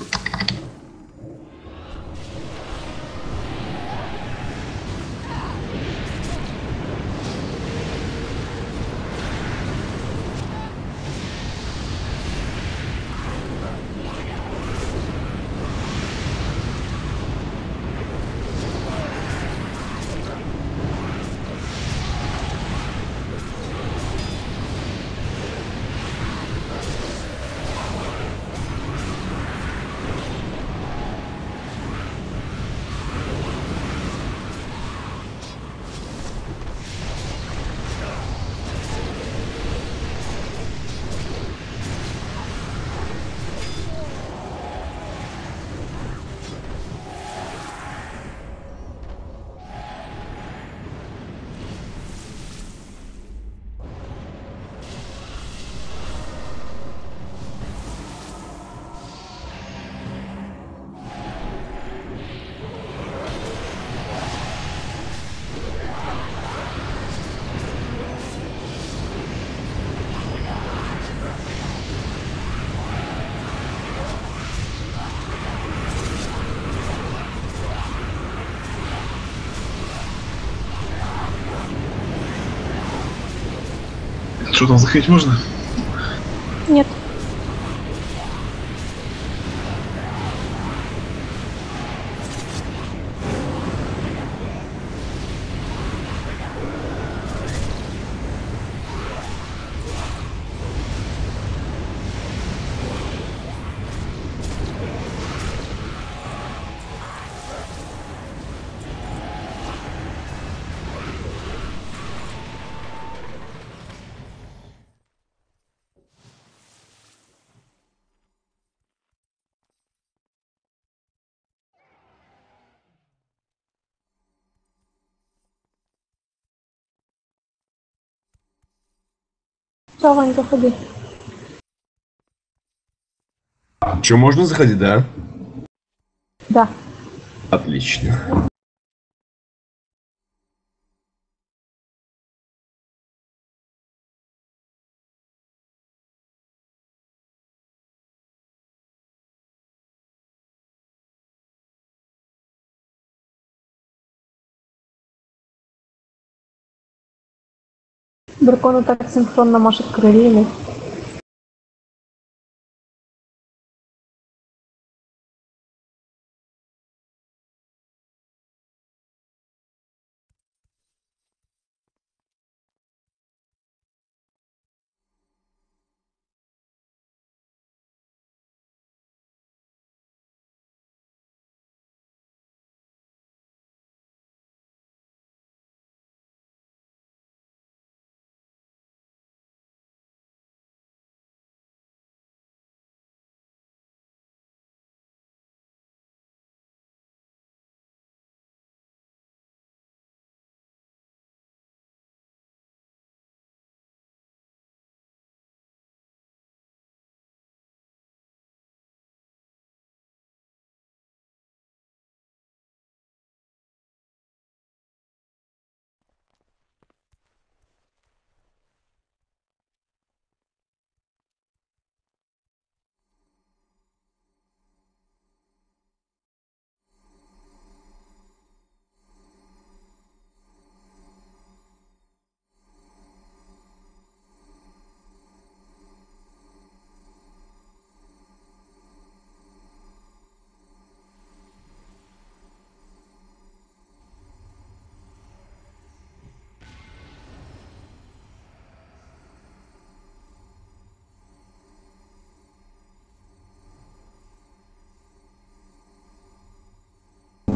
Что там, заходить можно? Нет. Все, Вань, заходи. Че, можно заходить, да? Да. Отлично. Драконы так синхронно машет крыльями.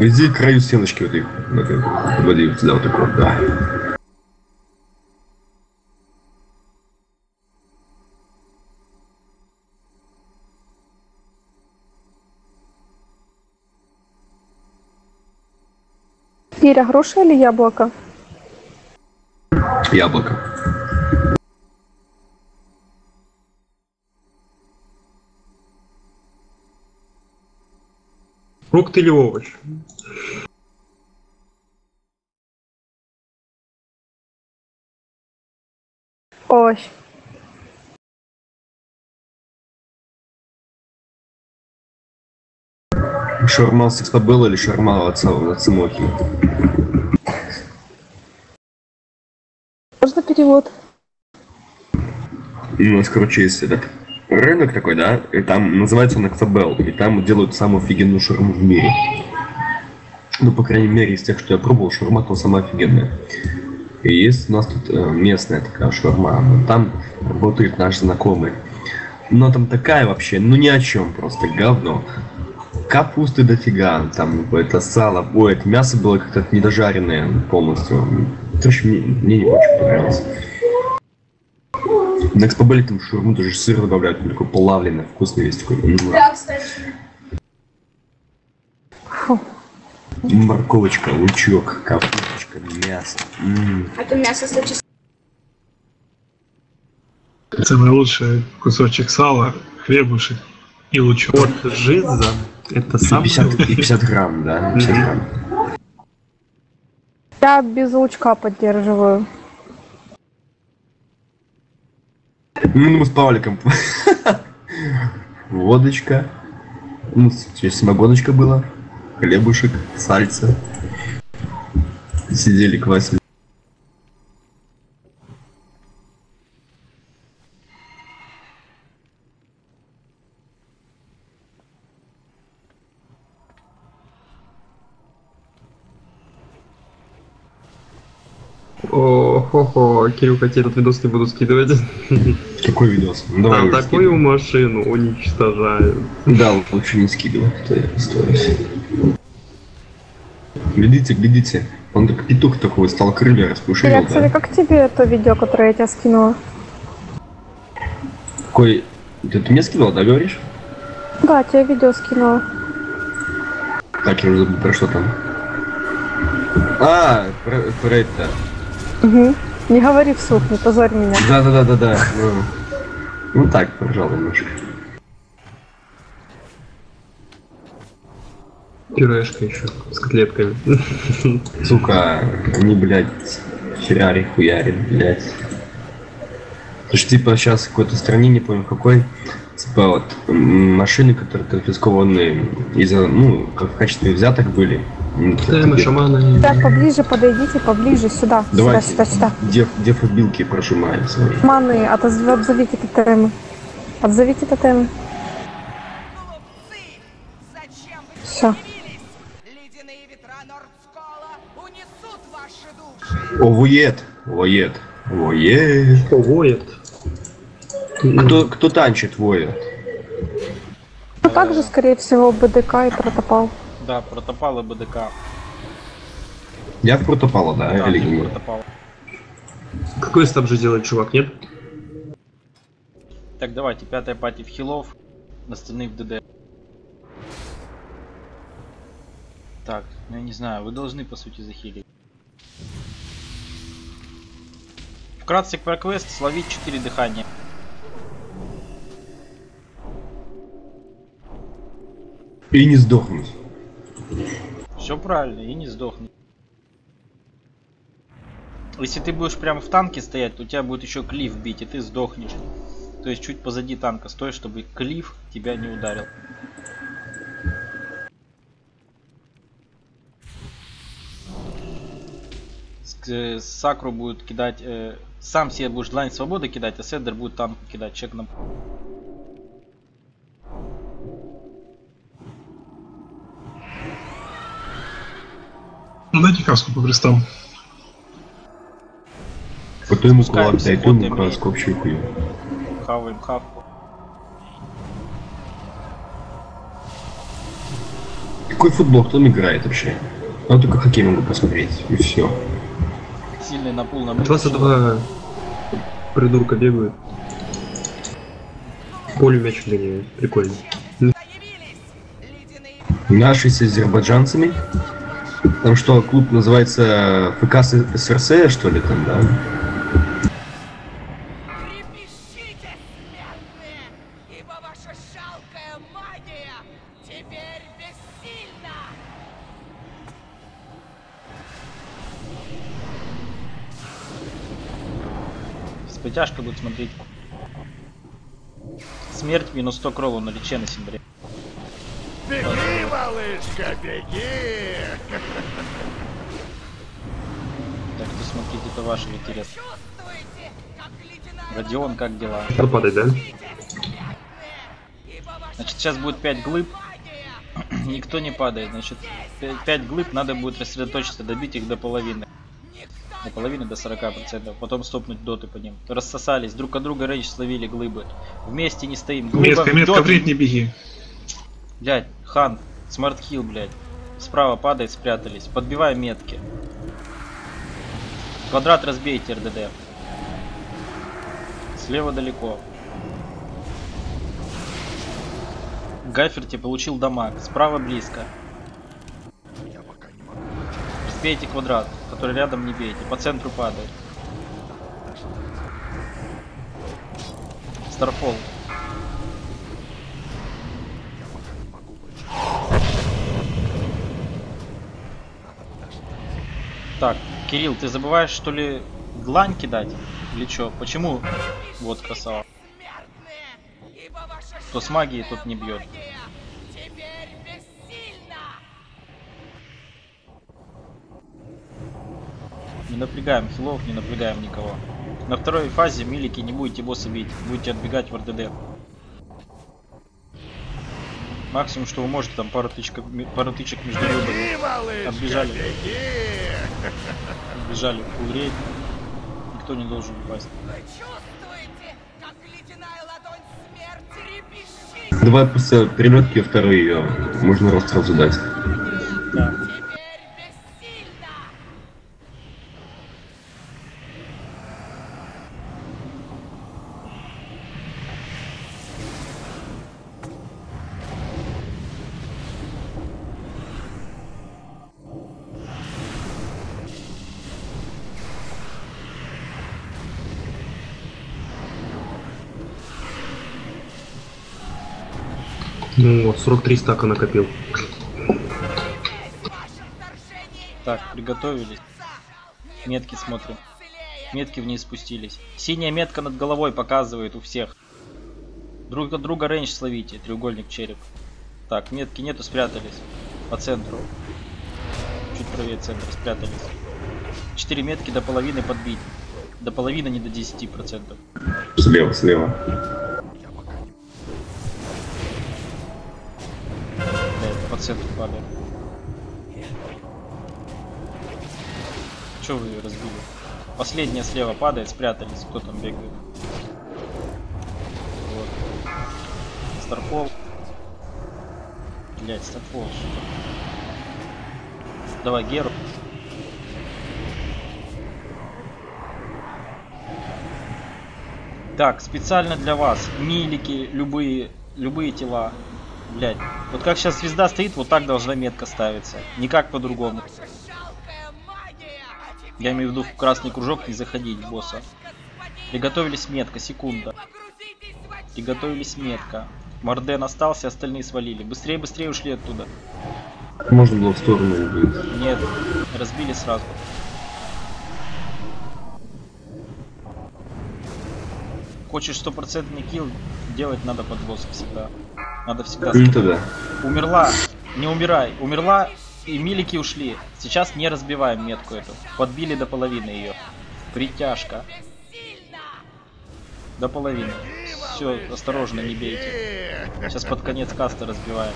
Иди к краю стеночки вот их. Води сюда вот так вот, да. Киря, груша или яблоко? Яблоко. Фрукт или овощ? Овощ. Шаурма с экспобелла или шаурма от самохи? Можно перевод? У нас, короче, есть этот рынок такой, да, и там называется он Эксабел, и там делают самую офигенную шаурму в мире. Ну, по крайней мере, из тех, что я пробовал, шаурма там самая офигенная. И есть у нас тут э, местная такая шаурма, там работает наш знакомый. Но там такая вообще, ну ни о чем, просто говно. Капусты дофига, там это сало, ой, это мясо было как-то недожаренное полностью. Короче, мне, мне не очень понравилось. На экспобеле там шаурму даже сыр добавляют, такой плавленый, вкусный весь такой. Да, кстати. Фу. Морковочка, лучок, капусточка, мясо. М-м. Это мясо с очисткой. Самый лучший кусочек сала, хлебушек и лучок. Вот жиза. Это И сам. пятьдесят, и пятьдесят грамм, да, пятьдесят грамм. Я без лучка поддерживаю. Ну, мы с Павликом. Водочка. Ну, здесь самогоночка была. Хлебушек, сальца. Сидели, квасили. О-хо-хо, Кирюха, тебе этот видос не буду скидывать. Какой видос? Ну, давай Там уже такую скидывай. машину уничтожают. Да, лучше не скидывай, то я стоюсь. Глядите, глядите. Он как петух такой стал, крылья распушил, Киря, кстати, да? как тебе это видео, которое я тебе скинула? Какой... Ты, ты мне скидывал, да, говоришь? Да, тебе видео скинула. Так, я уже забыл, про что там. А, про, про это. Угу. Не говори вслух, не позорь меня. Да-да-да-да-да. Ну, ну так, пожалуй, немножко. Пюрешка еще с котлетками. Сука, они, блядь, херари хуярит, блядь. Потому что, типа, сейчас в какой-то стране, не помню какой, типа, вот, м, машины, которые конфискованные из-за, ну, как в качестве взяток были. м, Да, мы где- шаманы. Так, поближе подойдите, поближе, сюда. Давайте, Сюда, сюда, сюда. Деф, дефобилки прожимаем свои. Маны, отоз- отзовите тотемы. Отзовите тотемы. Зачем вы Всё. появились? Ледяные ветра Нордскола унесут ваши души. О, воет, воет, воет. Что воет? Кто, кто танчит, воет? А также, скорее всего, БДК и протопал. Да, протопал и БДК. Я в протопала, да, Да, или ты нет? протопал. Какой стаб же делает, чувак, нет? Так, давайте, пятая пати в хилов, остальные в ДД. Так, ну я не знаю, вы должны по сути захилить. Вкратце про квест, словить четыре дыхания. И не сдохнуть. Все правильно, и не сдохни. Если ты будешь прямо в танке стоять, то у тебя будет еще клифф бить, и ты сдохнешь. То есть чуть позади танка стой, чтобы клифф тебя не ударил. С- э, Сакру будет кидать... э, сам себе будешь длань свободы кидать, а Седер будет танку кидать. Чек на... Ну, дайте каску по крестам. Потом ему Спускаемся, кулак, дай, то вот ему имеет. краску общую хуйню. Хаваем хавку. Какой футбол, кто там играет вообще? Я только хоккей могу посмотреть, и все. Сильный напул на двадцать два придурка бегают. В поле мяч гоняют. Прикольно. Наши с азербайджанцами. Там что, клуб называется ФК СРС, что ли, там, да? Трепещите, смертные, ибо ваша жалкая магия теперь бессильна! С притяжкой будет смотреть. Смерть минус сто кроллов на лече на Синдре. Беги, малышка, беги! Так что смотрите, это ваш интерес. Чувствуете, как ледяная Родион, как дела? Надо падать, да? Значит, сейчас будет пять глыб. Никто не падает. Значит, пять глыб надо будет рассредоточиться, добить их до половины. До половины, до сорока процентов. Потом стопнуть доты по ним. Рассосались, друг от друга рейдж словили глыбы. Вместе не стоим. Глыба Метка, метка, доты. вред, не беги. Блять, хан, смарт-хилл, блять. Справа падает, спрятались. Подбиваем метки. Квадрат разбейте, РДД. Слева далеко. Гайферти получил дамаг. Справа близко. Разбейте квадрат, который рядом не бейте. По центру падает. Старфол. Так, Кирилл, ты забываешь, что ли, длань кидать? Или чё? Почему? Вот, красава. То с магией тут не бьет. теперь бессильна! Не напрягаем хилов, не напрягаем никого. На второй фазе милики не будете босса бить, будете отбегать в РДД. Максимум, что вы можете, там пару тычков, пару тычек между ребрами. Отбежали. Отбежали. Умереть. Никто не должен упасть. Вы чувствуете, как ледяная ладонь смерти репещит? Давай после переметки второй ее можно рост сразу дать. Да. Теперь бессильна! Ну вот, сорок три стака накопил. Так, приготовились. Метки смотрим. Метки вниз спустились. Синяя метка над головой показывает у всех. Друг от друга рейндж словите. Треугольник, череп. Так, метки нету, спрятались. По центру. Чуть правее центра, спрятались. Четыре метки до половины подбить. До половины, не до десяти процентов. Слева, слева. Да, это по центру падает. Че вы ее разбили? Последняя слева падает, спрятались. Кто там бегает? Вот. Старфол. Блять, Старфол. Давай, Геру. Так, специально для вас. Милики, любые, любые тела. Блять. Вот как сейчас звезда стоит, вот так должна метка ставиться. Никак по-другому. Я имею в виду в красный кружок не заходить в босса. Приготовились метка, секунда. Приготовились метка. Морден остался, остальные свалили. Быстрее, быстрее ушли оттуда. Можно было в сторону убить. Нет, разбили сразу. Хочешь стопроцентный килл, делать надо под босса всегда. Надо всегда... Ну тогда. Умерла, не умирай. Умерла, и милики ушли. Сейчас не разбиваем метку эту. Подбили до половины ее. Притяжка. До половины. Все, осторожно, не бейте. Сейчас под конец каста разбиваем.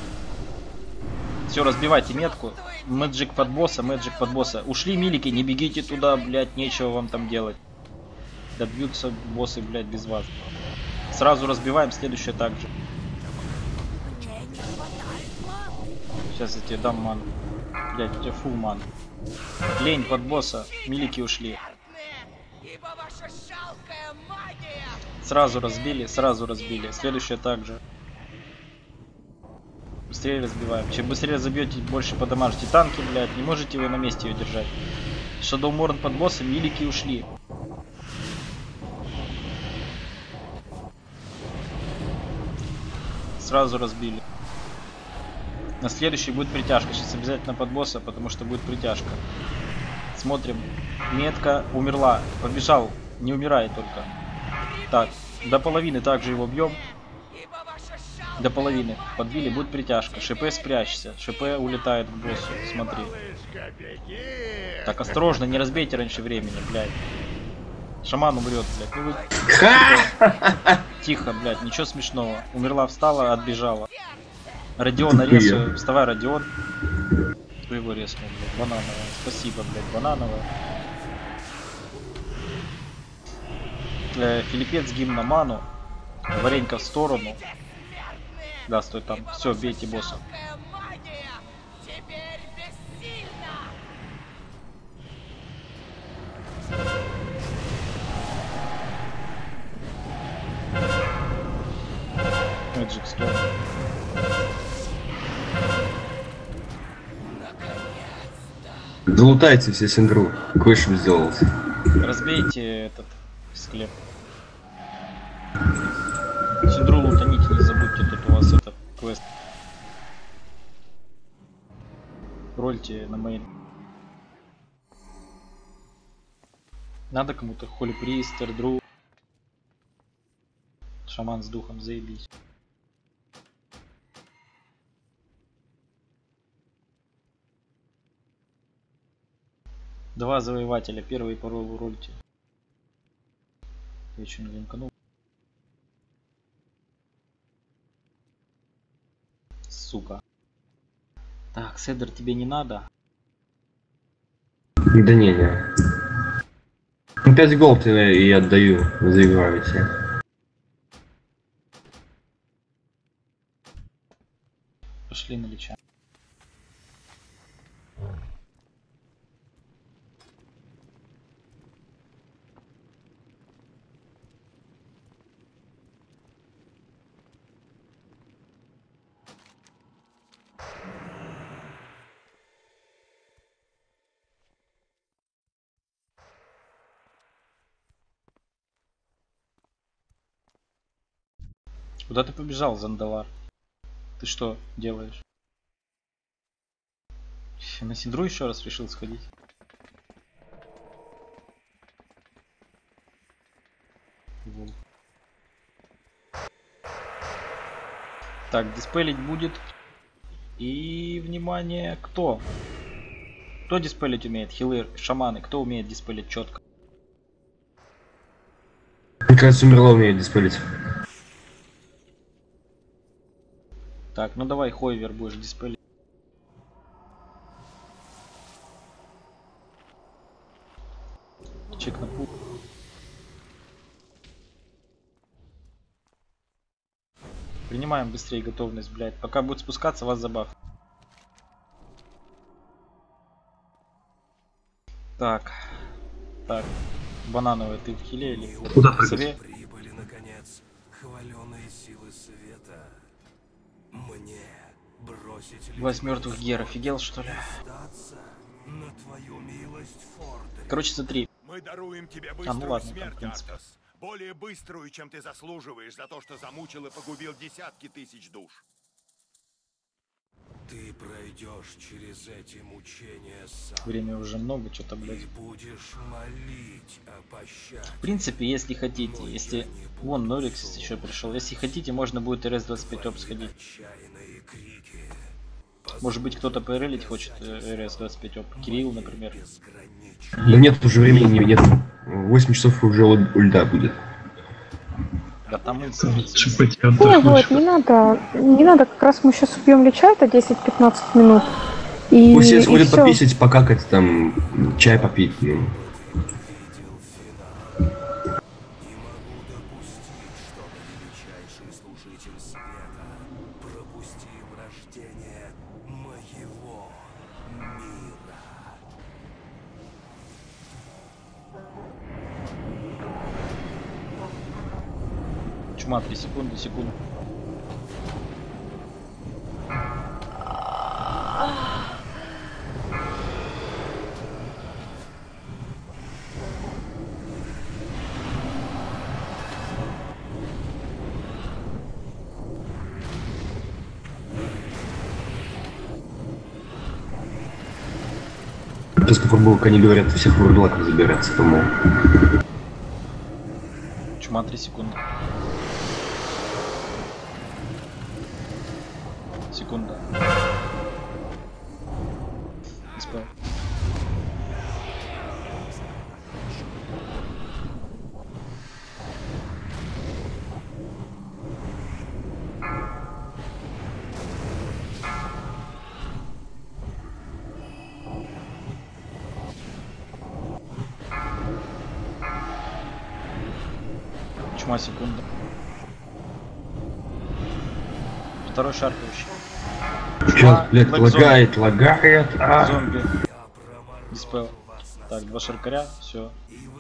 Все, разбивайте метку. Мэджик под босса, мэджик под босса. Ушли милики, не бегите туда, блядь, нечего вам там делать. Добьются боссы, блядь, без вас. Сразу разбиваем, следующее также. Сейчас я тебе дам ману. Блять, у тебя фул ман. Лень под босса. Милики ушли. Ибо ваша жалкая магия. Сразу разбили, сразу разбили. Следующее также. Быстрее разбиваем. Чем быстрее забьете, больше подамажите танки, блядь. Не можете вы на месте ее держать. Shadow Mordant под боссом, милики ушли. Сразу разбили. На следующий будет притяжка. Сейчас обязательно под босса, потому что будет притяжка. Смотрим. Метка умерла. Побежал. Не умирает только. Так, до половины также его бьем. До половины. Подбили, будет притяжка. ШП спрячься. ШП улетает к боссу. Смотри. Так, осторожно, не разбейте раньше времени, блядь. Шаман умрет, блядь. Ну, вы... Тихо. Тихо, блядь, ничего смешного. Умерла, встала, отбежала. Родион резаю. Вставай, Родион. Кто его резнул, блядь? Банановая. Спасибо, блядь, банановая. Э, Филиппец гимн на ману. Варенька в сторону. Да, стой там. Все, бейте босса. Magic Stone. Залутайте все синдру. Кое-что сделал. Разбейте этот склеп. Синдру лутаните, не забудьте, тут у вас этот квест. Рольте на мейн. Надо кому-то Холи Прист, Эрдру. Шаман с духом, заебись. Два завоевателя, первый пароль рольте. Я еще не линканул. Сука. Так, Седер, тебе не надо? Да не, не. пять голд и отдаю, заигрывайте. Пошли на лича. Куда ты побежал, Зандалар? Ты что делаешь? На Синдру еще раз решил сходить. Волк. Так, диспелить будет. И, внимание, кто? Кто диспелить умеет? Хилер, шаманы. Кто умеет диспелить четко? Мне кажется, умерла умеет диспелить. Так, ну давай, Хойвер, будешь диспелить. Чек на пул. Принимаем быстрее готовность, блядь. Пока будет спускаться, вас забав. Так. Так. Банановый, ты в хиле или куда в сове? Прибыли, наконец, хваленые силы света. Мне бросить Власть мертвых Гер, офигел что ли? на твою милость, Форд. Короче, смотри. Мы даруем тебе А, быструю ну ладно, там, смерть, в принципе. Артас. Более быструю, чем ты заслуживаешь за то, что замучил и погубил десятки тысяч душ. Ты пройдешь через эти мучения сам. Время уже много, что-то, блядь. И будешь молить о пощаде. В принципе, если хотите, если... Вон, Норикс еще пришел. Если хотите, можно будет эр эс двадцать пять оп сходить. Отчаянные крики. Может быть, кто-то пэрелить хочет эр эс двадцать пять оп. Кирилл, например. Да нет, уже времени нет. восемь часов уже ульта будет. Да там и... Чипать Не, отдохнуть. вот, не надо, не надо, как раз мы сейчас убьем лича, это десять-пятнадцать минут. И, Пусть все и сходят всё. пописать, покакать, там, чай попить. Ну. Чума, три секунды, секунду. После футболка они говорят, всех в урдлаках забираться, по-моему. Чума, три секунды. Секунда. СП. Чума, секунда. Второй шарпающий. Сейчас, блядь, лагает, лагает. А. Зомби. Диспел. Так, два шаркаря, все.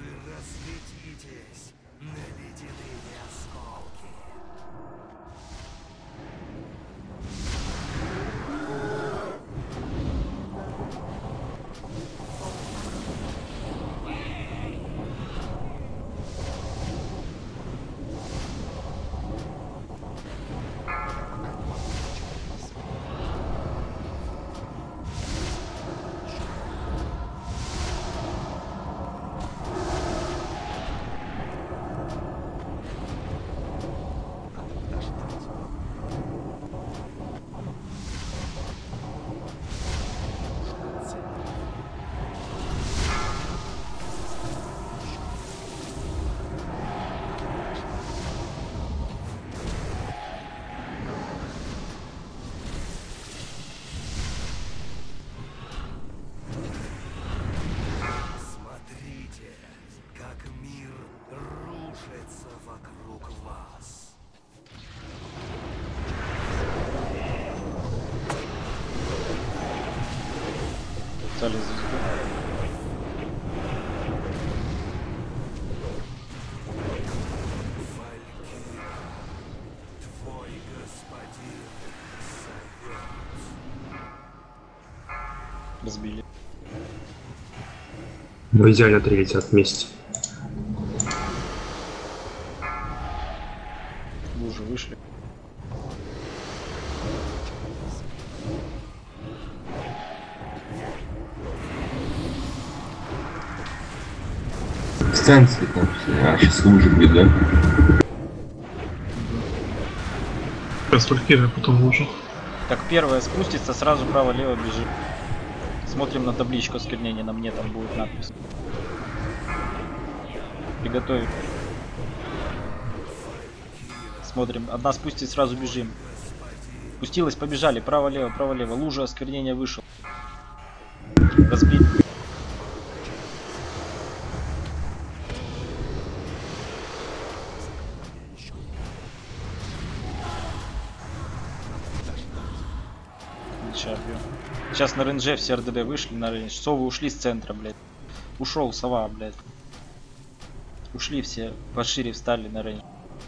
Стали звезду. Разбили. Мы идеально тридцать вместе. Вы уже вышли. Станции там. А, сейчас лужи будет, да? Сейчас Валькирия, потом лужу. Так, первая спустится, сразу право-лево бежит. Смотрим на табличку осквернения, на мне там будет надпись. Приготовить. Смотрим, одна спустится, сразу бежим. Спустилась, побежали, право-лево, право-лево. Лужа осквернения вышел. Разбит. Сейчас на рейнже все эр дэ дэ вышли на рейндж. Совы ушли с центра, блядь. Ушел сова, блядь. Ушли все, пошире встали на рейндж.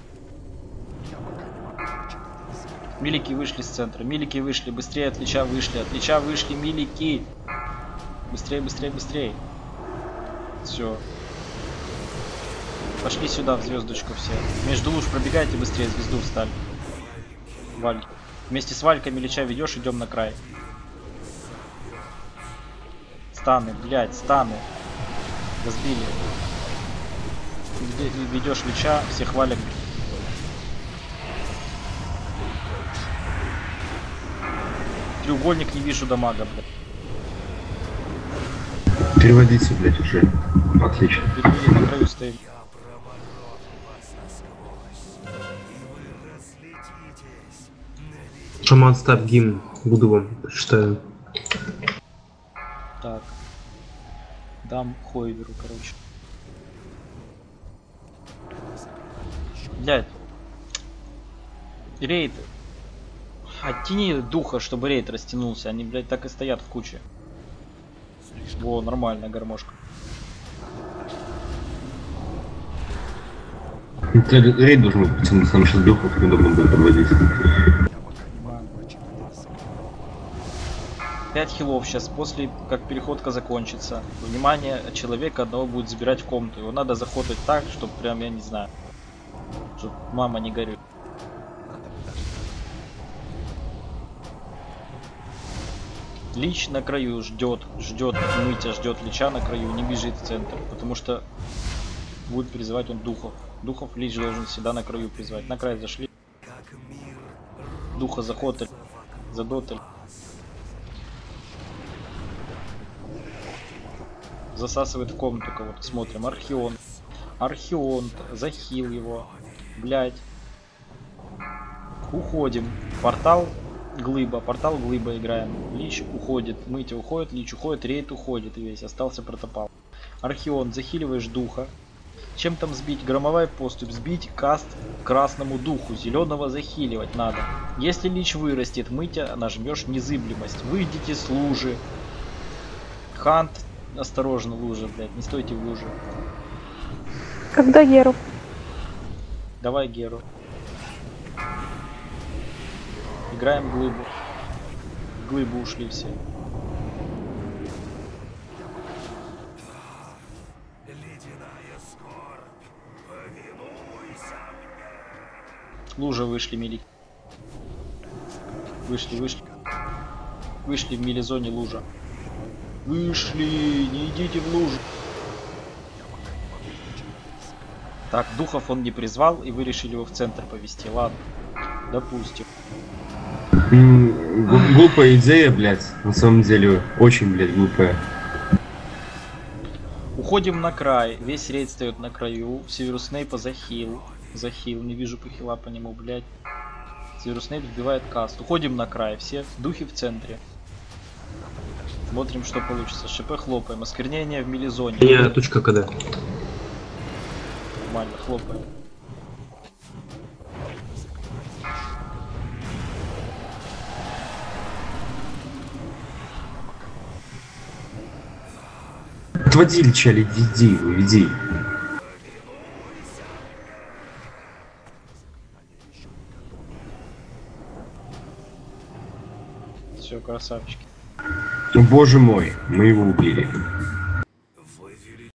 Милики вышли с центра. Милики вышли, быстрее от Лича вышли. От Лича вышли милики. Быстрее, быстрее, быстрее. Все. Пошли сюда в звездочку все. Между луж пробегайте быстрее, звезду встали. Валь. Вместе с Валькой Милича ведешь, идем на край. Станы, блядь, станы. Разбили. Ведешь Лича, всех Валек. Треугольник не вижу дамага, блядь. Переводите, блядь, уже. Отлично. Перевели, на краю стоим. Шаман, ставь гимн. Буду вам прочитаю. Так. Дам Хойверу, короче. Блядь. Рейд. Оттяни духа, чтобы рейд растянулся. Они, блядь, так и стоят в куче. Во, нормальная гармошка. Это рейд должен быть, потому что нам сейчас духов неудобно будет подводить. пять хилов сейчас, после как переходка закончится. Внимание человека одного будет забирать в комнату. Его надо заходить так, чтобы прям, я не знаю, чтобы мама не горюет. Лич на краю ждет, ждет, Мытя ждет Лича на краю, не бежит в центр, потому что будет призывать он духов. Духов Лич должен всегда на краю призвать. На край зашли. Духа заходили, задотали. Засасывает в комнату кого-то. Смотрим. Архион. Архион. Захил его. Блять. Уходим. Портал. Глыба. Портал глыба играем. Лич уходит. Мытя уходит. Лич уходит. Рейд уходит весь. Остался протопал. Архион. Захиливаешь духа. Чем там сбить? Громовая поступь. Сбить каст красному духу. Зеленого захиливать надо. Если Лич вырастет, Мытя нажмешь незыблемость. Выйдите с лужи. Хант. Осторожно, лужа, блядь, не стойте в луже. Когда Геру? Давай Геру. Играем глыбу. В глыбу ушли все. Лужа вышли, мили. Вышли, вышли. Вышли в милизоне лужа. Вышли, не идите в лужу. Так, духов он не призвал, и вы решили его в центр повести. Ладно, допустим. Глупая идея, блядь, на самом деле, очень, блядь, глупая. Уходим на край, весь рейд встает на краю. Северус Снейпа захил. Захил, не вижу похила по нему, блядь. Северус Снейп сбивает каст. Уходим на край, все духи в центре. Смотрим, что получится. ШП хлопаем. Осквернение в милизоне. Не, точка КД. Нормально, хлопаем. Отводи Лича, веди, веди. Все, красавчики. Боже мой, мы его убили.